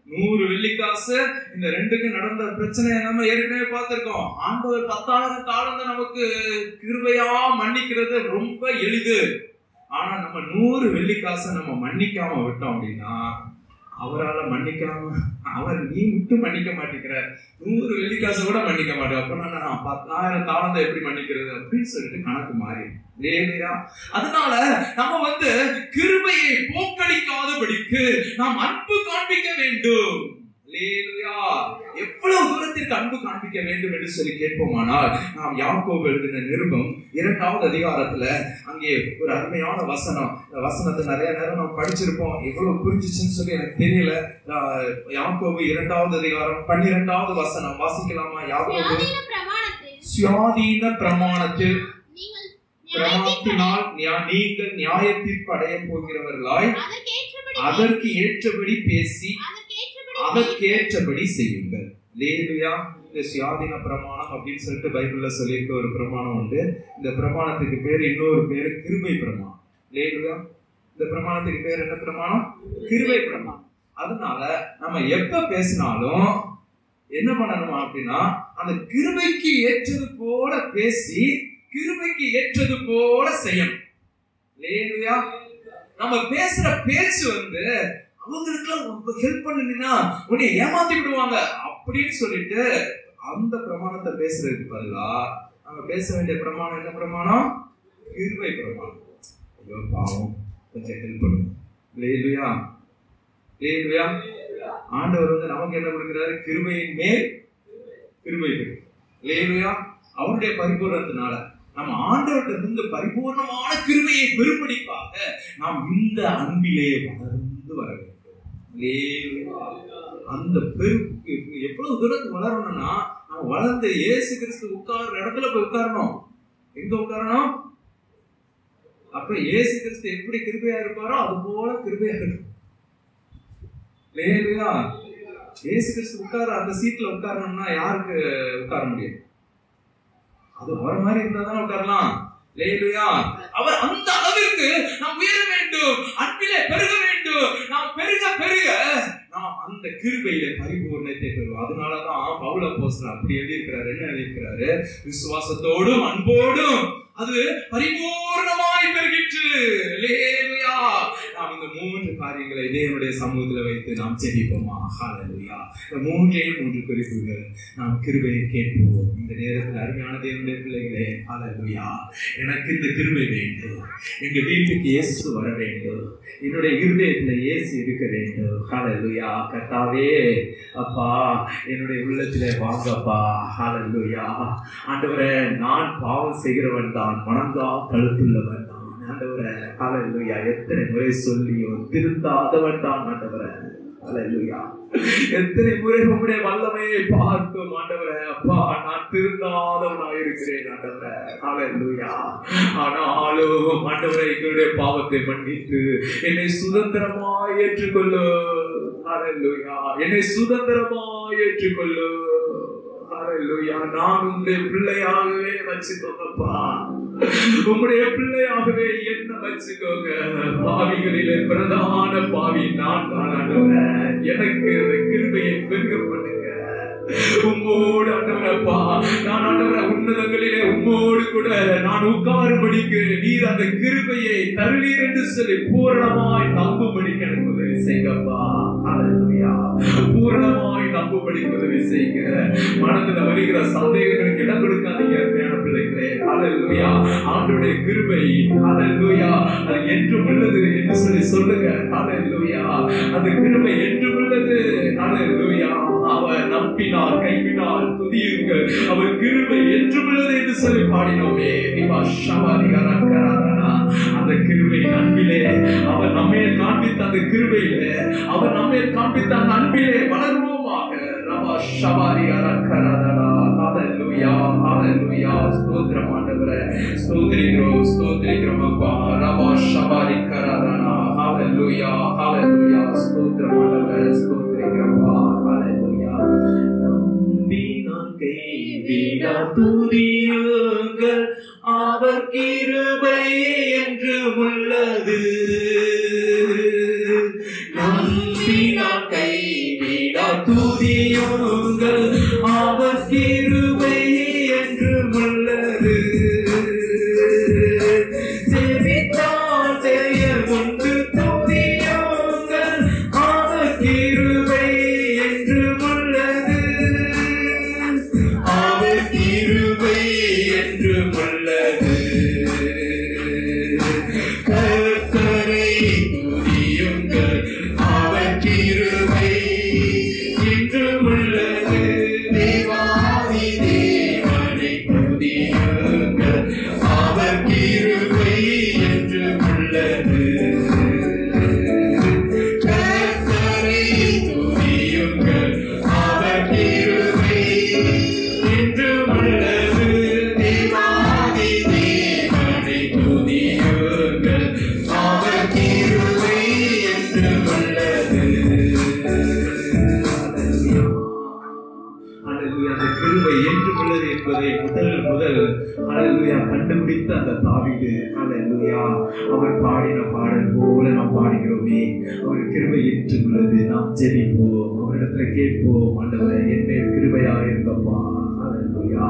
நூறு வெள்ளிக்காசு இந்த ரெண்டுக்கும் நடந்த பிரச்சனையை நம்ம ஏற்கனவே பார்த்திருக்கோம். ஆண்டவர் பத்தாயிரம் காலம் தான் நமக்கு கிருபையா மன்னிக்கிறது ரொம்ப எளிது. ஆனா நம்ம நூறு வெள்ளிக்காசை நம்ம மன்னிக்காம விட்டோம் அப்படின்னா அவரால் மன்னிக்காம அவர் நீ விட்டு மன்னிக்க மாட்டேங்கிற, நூறு வெள்ளிக்காசை கூட மன்னிக்க மாட்டேன், அப்படின்னா நான் பத்தாயிரம் தாளந்தை எப்படி மன்னிக்கிறது அப்படின்னு சொல்லிட்டு கணக்கு மாறி இல்லையா? அதனால நம்ம வந்து கிருபையை போக்கடிக்காதபடிக்கு நாம் அன்பு காண்பிக்க வேண்டும். எவ்வளவு தூரத்திற்கு அன்பு காண்பிக்க வேண்டும் என்று சொல்லி கேட்போமானால் நாம் யாக்கோபு எழுதின நிருபம் இரண்டாவது அதிகாரத்துல அங்கே ஒரு அருமையான வசனம், வசனத்தை நிறைய நேரம் நாம் படிச்சிருப்போம், எவ்வளவு புரிஞ்சிச்சுன்னு சொல்லி எனக்கு தெரியல. யாக்கோபு இரண்டாவது அதிகாரம் பன்னிரெண்டாவது வசனம் வாசிக்கலாமா? யாக்கோபு சுயாதீன பிரமாணத்தில் பிரமாணத்தினால் நீங்கள் நியாய தீர்ப்பு அடைய போகிறவர்களாய் அதற்கு ஏற்றபடி பேசி அதற்கேற்றபடி செய்யுங்கள். லேலுயா. இந்த சுயாதீன பிரமாணம் அப்படின்னு சொல்லிட்டு பைபிள்ல சொல்லியிருக்க ஒரு பிரமாணம் உண்டு. இந்த பிரமாணத்துக்கு பேர் இன்னொரு பேரு கிருபை பிரமாணம். லேலுயா. இந்த பிரமாணத்துக்கு பேர் என்ன பிரமாணம்? கிருபை பிரமாணம். அதனால நம்ம எப்ப பேசினாலும் என்ன பண்ணணும் அப்படின்னா அந்த கிருபைக்கு ஏற்றது போல பேசி கிருபைக்கு ஏற்றது போல செய்யணும். லேலுயா. நம்ம பேசுற பேச்சு வந்து அவங்களுக்கு ஹெல்ப் பண்ணுனா உன்னை ஏமாத்தி விடுவாங்க அப்படின்னு சொல்லிட்டு அந்த பிரமாணத்தை பேசுறதுக்கு பதிலா நம்ம பேச வேண்டிய பிரமாணம் என்ன பிரமாணம்? கிருபை பிரமாணம். ஐயோ பாவம், கொஞ்சம் ஹெல்ப் பண்ணுங்க. லேலுயா. லேலுயா. ஆண்டவர் வந்து நமக்கு என்ன கொடுக்கிறாரு? கிருபையின் மேல் கிருபை. லேலுயா. அவருடைய பரிபூரணத்தினால நம்ம ஆண்டவர்கிட்ட இருந்து பரிபூர்ணமான கிருபையை பெறும்படிக்காக நாம் இந்த அன்பிலே வளர்ந்து வர வேண்டும். அந்த பெரு எவ்வளவு தூரத்துக்கு வளரணும்னா நம்ம வளர்ந்து இயேசு கிறிஸ்து உட்கார்ற இடத்துல போய் உட்காரணும். எங்க உட்காரணும்? அப்ப இயேசு கிறிஸ்து எப்படி கிருபையா இருப்பாரோ அது போல கிருபையா இருக்கும். லேலுயா. இயேசு கிறிஸ்து உட்கார அந்த சீட்ல உட்காரணும்னா யாருக்கு உட்கார முடியும்? அது அவர மாதிரி இருந்தா தானே உட்காரலாம். லேலுயா. அவர் அந்த அளவிற்கு நாம் உயர வேண்டும், அன்பிலே பெருக வேண்டும். நாம் பெருக பெருக நாம் அந்த கிருபையில பரிபூர்ணத்தை பெறுவோம். அதனாலதான் பவுல் அப்போஸ்தலன் அப்படி எழுதியிருக்கிறாரு. என்ன எழுதியிருக்கிறாரு? விசுவாசத்தோடும் அன்போடும் அது பரிபூர்ணமாய் பெருகிற்று. லேலுயா. நாம் இந்த மூன்று காரியங்களை தேவனுடைய சமூகத்துல வைத்து நாம் ஜெபிப்போமா? ஹல்லேலூயா. இந்த மூன்றே மூன்று குறிப்புகள் நாம் கிருபையை கேட்போம். இந்த நேரத்தில் அருமையான தேவனுடைய பிள்ளைகளே, ஹல்லேலூயா. எனக்கு இந்த கிருபை வேண்டும். எங்க வீட்டுக்கு இயேசு வர வேண்டும். என்னுடைய இருதயத்துல இயேசு இருக்க வேண்டும். ஹல்லேலூயா. கர்த்தாவே அப்பா என்னுடைய உள்ளத்திலே வாங்கப்பா. ஹல்லேலூயா. ஆண்டவரே, நான் பாவம் செய்கிறவன் தான், மனங்கா கழுத்துள்ளவன் தான். ஆண்டவரே ஹல்லேலூயா. எத்தனை முறை சொல்லியோ திருந்தாதவன் தான் ஆண்டவரே. ஹல்லேலூயா. எத்தனை முறை உம்முடைய வல்லமையை பார்க்கும் ஆண்டவரே. அப்பா நான் திருந்தாதவனாக இருக்கிறேன் ஆண்டவரே. ஹல்லேலூயா. ஆனாலும் ஆண்டவரே எங்களுடைய பாவத்தை மன்னித்து என்னை சுதந்திரமாய் ஏற்றுக்கொள்ளு. ஹல்லேலூயா. என்னை சுதந்திரமாய் ஏற்றுக்கொள்ளு. ஹல்லேலூயா. நான் உங்களுடைய பிள்ளையாகவே வச்சுக்கோங்கப்பா. உங்களுடைய பிள்ளையாகவே என்ன வச்சுக்கோங்க. பாவிகளிலே பிரதான பாவி நான் தான் ஆண்டவரே. எனக்கு இந்த கிருபையை பெருக பண்ணுங்க. உம்மோடு ஆண்டவரப்பா நான் ஆண்டவரே உன்னதங்களிலே உம்மோடு கூட நான் உட்காரும்படிக்கு நீர் அந்த கிருபையை தருவீர் என்று சொல்லி பூரணமாய் நம்பும்படிக்கு எனக்கு உதவி செய்யப்பா. ஹல்லேலூயா. பூரணமாய் நம்பும்படிக்கு உதவி செய்யுங்க. மனதுல வருகிற சந்தேகங்களுக்கு இடம் கொடுக்காதீங்க அருமையான பிள்ளைகளே. ஹல்லேலூயா. ஆண்டவருடைய கிருபை ஹல்லேலூயா அது என்றும் உள்ளது என்று சொல்லி சொல்லுங்க. ஹல்லேலூயா. அந்த கிருபை என்றும் உள்ளது. ஹல்லேலூயா. அவர் நம்பினார் கைவினார் துதியுங்கள். அவர் கிருபை என்றும் உள்ளது என்று சொல்லி பாடினோமே. அந்த கிருபை அன்பிலே அவர் நம்மை காண்பித்த அந்த கிருபையிலே அவர் நம்மை காண்பித்த அந்த அன்பிலே வளருவோமாக. ரபா ஷபாரி அரக்கரதா. ஹல்லேலூயா. ஹல்லேலூயா. ஸ்தோத்திரம் ஆண்டவரே. ஸ்தோத்திரிக்கிறோம் ஸ்தோத்திரிக்கிறோம் அப்பா. ரபா ஷபாரி கரதா. ஹல்லேலூயா. ஹல்லேலூயா. ஸ்தோத்திரம் ஆண்டவரே. ஸ்தோத்திரிக்கிறோம். ஹல்லேலூயா. நம்பி நான் கைவிடா துதியுங்கள். அவர் கிருபை என்று உள்ளது. நம்பி நான் கைவிடா முதல் முதல் ஹல்லேலூயா கண்டுபிடித்த அந்த தாவீது ஹல்லேலூயா அவர் பாடின பாடல் போல நாம் பாடுகிறோமே. அவர் கிருபை என்று உள்ளது. நாம் ஜெபிப்போம், அவரிடத்துல கேட்போம், ஆண்டவரே என் மேல் கிருபையா இருங்கப்பா. ஹல்லேலூயா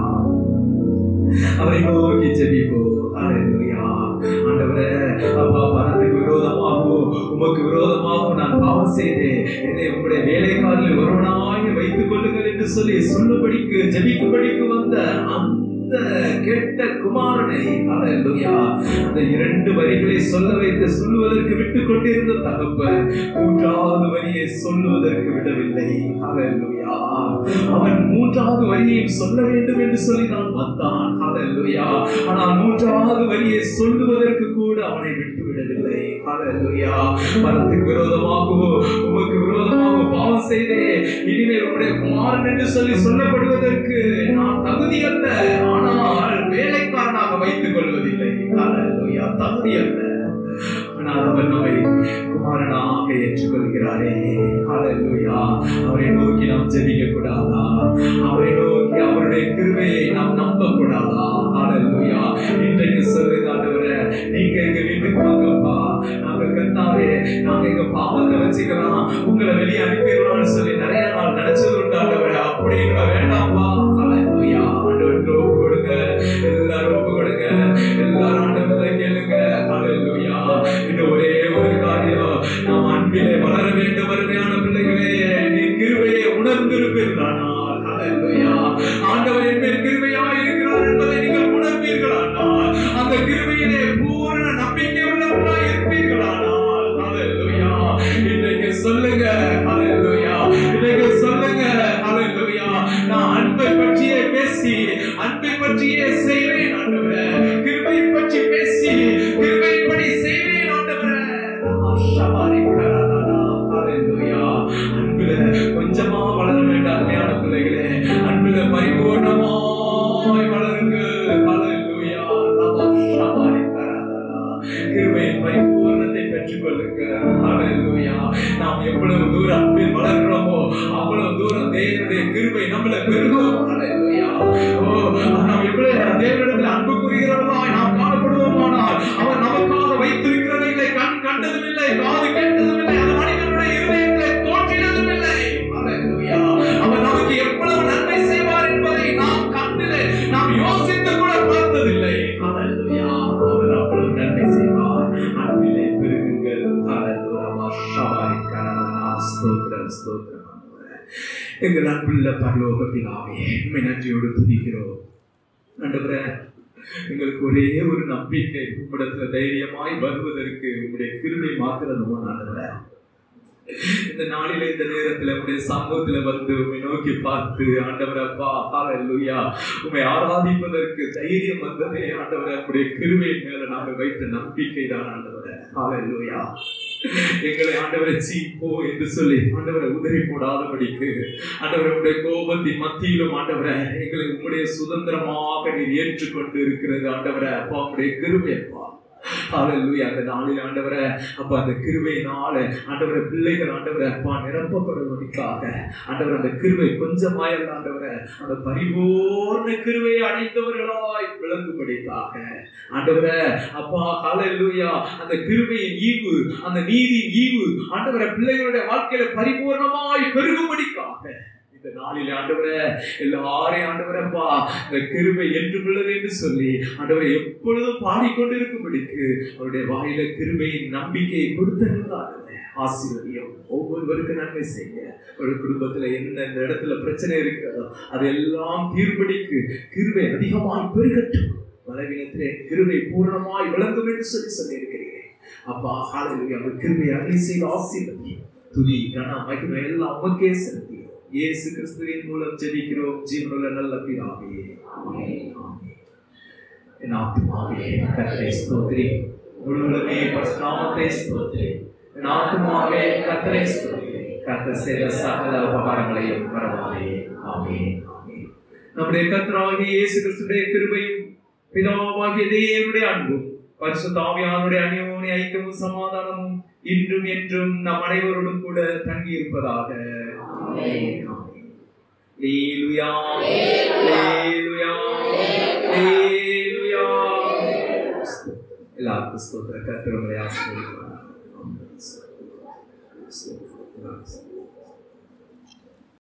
அவரை நோக்கி ஜெபிப்போம். ஹல்லேலூயா ஆண்டவரே அப்பா பணத்துக்கு விரோதமாகவும் உமக்கு விரோதமாகவும் நான் பாவம் செய்தேன், என்னை உங்களுடைய வேலைக்காரில் ஒருவனாக வைத்துக் கொள்ளுங்கள் என்று சொல்லி சொல்லும்படிக்கு ஜெபிக்கும்படிக்கு வந்த அந்த கெட்ட குமாரனை ஹல்லேலூயா அந்த இரண்டு வரிகளை சொல்ல வைத்து சொல்லுவதற்கு விட்டுக் கொண்டிருந்த தகப்பன் மூன்றாவது வரியை சொல்லுவதற்கு விடவில்லை. ஹல்லேலூயா அவன் மூன்றாவது வரியையும் சொல்ல வேண்டும் என்று சொல்லி நான் வந்தான். ஹல்லேலூயா ஆனால் மூன்றாவது வரியை சொல்லுவதற்கு கூட அவனை விட்டு விடவில்லை. ஹல்லேலூயா பணத்துக்கு விரோதமாகவோ உமக்கு விரோதமாகவோ பாவம் செய்தேன், இனிமேல் உம்முடைய குமாரன் என்று சொல்லி சொல்லப்படுவதற்கு நான் தகுதி அல்ல, ஆனால் வேலைக்காரனாக வைத்துக் கொள்வதில்லை. ஹல்லேலூயா தகுதி அல்ல, ஆனால் அவர் நம்மை குமாரனாக ஏற்றுக்கொள்கிறாரே. ஹல்லேலூயா அவரை நோக்கி நாம் ஜெபிக்க கூடாதா? அவரை நோக்கி அவருடைய கிருபையை நாம் நம்ப கூடாதா? ஹல்லேலூயா இன்றைக்கு சொல்லுங்க ஆண்டவரே, நீங்க எங்க வீட்டுக்கு வாங்கப்பா, நாங்க கர்த்தாவே நாங்க எங்க பாவத்தை வச்சுக்கலாம், உங்களை வெளியே அனுப்பிடலாம்னு சொல்லி நிறைய நாள் நினைச்சது உண்டு ஆண்டவரே. அப்படிங்கிற வேண்டாம்ப்பா. ஹல்லேலூயா ஆண்டவருக்கு ஒப்பு கொடுங்க, எல்லாரும் ஒப்பு கொடுங்க, எல்லாரும் ஆண்டவரை கேளுங்க. ஹல்லேலூயா இன்னும் ஒரே ஒரு காரியம், நாம் அன்பிலே வளர வேண்டும். அருமையான பிள்ளைகளே, நீ கிருபையை உணர்ந்திருப்பீர்களானால் ஹல்லேலூயா ஆண்டவர் என் மேல் கிருபையா இருக்கிறார் என்பதை நீங்கள் உணர்வீர்களானால், அந்த கிருபையிலே பூரண நம்பிக்கை உள்ளவர்களாய் இருப்பீர்களானால் ஹல்லேலூயா இன்றைக்கு சொல்லுங்க. ஹல்லேலூயா இன்றைக்கு சொல்லுங்க. ஹல்லேலூயா நான் அன்பை பற்றியே பேசி அன்பை பற்றியே செய்வேன் ஆண்டவரே, கிருபை பற்றி பேசி கிருபைப்படி செய்வேன் ஆண்டவரே. ஹல்லேலூயா அன்பில கொஞ்சமா வளர வேண்டாம் அருமையான பிள்ளைகளே, அன்பில பரிபூர்ணமாய் வளருங்கள். ஹல்லேலூயா கிருபையின் பரிபூர்ணத்தை பெற்றுக் கொள்ளுங்கள். ஹல்லேலூயா நாம் எவ்வளவு தூரம் அன்பில் வளர்கிறோமோ அவ்வளவு தூரம் தேவனுடைய கிருபை நம்மள பெருகும். ஹல்லேலூயா நாம் எவ்வளவு தேவனிடத்தில் அன்பு கூறுகிறவர்களாய் நாம் காணப்படுவோமானால், அவர் நமக்காக வைத்திருக்கிறவைகளை கண் கண்டதும் இல்லை, காது கேட்டதும் இல்லை, அது மனிதனுடைய இருதயத்திலே தோன்றினதும் இல்லை. ஹல்லேலூயா அவர் நமக்கு எவ்வளவு நன்மை செய்வார் என்பதை நாம் கண்டிலே நாம் யோசித்து கூட பார்த்ததில்லை. ஹல்லேலூயா அவர் அவ்வளவு நன்மை செய்வார். அன்பிலே பெருகுங்கள். ஹல்லேலூயா ஷபாரி கரதனா ஸ்தோத்திரம் ஸ்தோத்திரம். எங்கள் அன்புள்ள பரலோக பிதாவே, உம்மை நன்றியோடு துதிக்கிறோம் ஆண்டவரே. எங்களுக்கு ஒரே ஒரு நம்பிக்கை, உம்மிடத்துல தைரியமாய் வருவதற்கு உங்களுடைய கிருபை மாத்திரம் ஆண்டவரே. இந்த நாளில இந்த நேரத்துல உடைய சமூகத்துல வந்து உண்மை நோக்கி பார்த்து ஆண்டவரே அப்பா ஹல்லேலூயா உண்மை ஆராதிப்பதற்கு தைரியம் வந்ததே ஆண்டவரே உடைய கிருபையின் மேல நாங்கள் வைத்த நம்பிக்கை தான் ஆண்டவரே. ஹல்லேலூயா எங்களை ஆண்டவரை சீப்போ என்று சொல்லி ஆண்டவரை உதறி போடாதபடிக்கு ஆண்டவரை உடைய கோபத்தின் மத்தியிலும் ஆண்டவரை எங்களை உங்களுடைய சுதந்திரமாக நீர் ஏற்றுக்கொண்டு இருக்கிறது ஆண்டவரை அப்பா உடைய கிருபை அப்பா. ஹல்லேலூயா அந்த நாளில் ஆண்டவரே அப்பா அந்த கிருபையினால ஆண்டவரே பிள்ளைகள் ஆண்டவரே அப்பா நிரப்பப்படுவதற்காக ஆண்டவரே அந்த கிருபை கொஞ்சமாயல்ல ஆண்டவரே அந்த பரிபூர்ண கிருபையை அடைந்தவர்களாய் விளங்கும்படிக்காக ஆண்டவரே அப்பா ஹல்லேலூயா அந்த கிருபையின் ஈவு அந்த நீதியின் ஈவு ஆண்டவரே பிள்ளைகளுடைய வாழ்க்கையில பரிபூர்ணமாய் பெருகும்படிக்காக இந்த நாளில் ஆண்டவரே எல்லாரையும் ஆண்டவரப்பா இந்த கிருபை என்று உள்ளது என்று சொல்லி ஆண்டவரை எப்பொழுதும் பாடிக்கொண்டிருக்கும்படிக்கு அவருடைய வாயில கிருபையின் நம்பிக்கையை கொடுத்திருந்தார். ஆசீர்வதியும் ஒவ்வொருவருக்கும் நன்மை செய்ய, ஒரு குடும்பத்துல என்ன இந்த இடத்துல பிரச்சனை இருக்கிறதோ அதெல்லாம் தீர்ப்படிக்கு கிருபை அதிகமாய் பெருகட்டும், பலவீனத்திலே கிருபை பூர்ணமாய் விளங்கும் என்று சொல்லி சொல்லி இருக்கிறேன் அப்பா. ஹல்லேலூயா அந்த கிருபை அருளி செய்து ஆசீர்வதியும். துதி கன மகிமை எல்லாம் உமக்கே செலுத்தி இயேசு கிறிஸ்துவின் மூலம் ஜெபிக்கிறோம் ஜீவனுள்ள நல்ல பிதாவே. ஆமென் ஆமென். என் ஆத்துமாவே கர்த்தரை ஸ்தோத்திரி, முழுவதுமே பரிசுத்தநாமத்தை ஸ்தோத்திரி. என் ஆத்துமாவே கர்த்தரை ஸ்தோத்திரி, கர்த்தர் செய்த சகல உபகாரங்களையும் மறவாதே. ஆமென் ஆமென். நம்முடைய கர்த்தராகிய இயேசு கிறிஸ்துவின் கிருபையும் பிதாவாகிய தேவனுடைய அன்பும் பரிசுத்த ஆவியானவருடைய அந்யோன்ய ஐக்கியமும் சமாதானமும் இன்றும் என்றும் நம் அனைவரோடும் கூட தங்கி இருப்பதாக. ஆமென் ஆமென். Hallelujah. Hallelujah. ஸ்தோத்திரம். கர்த்தர் உங்களை ஆசீர்வதிப்பார்.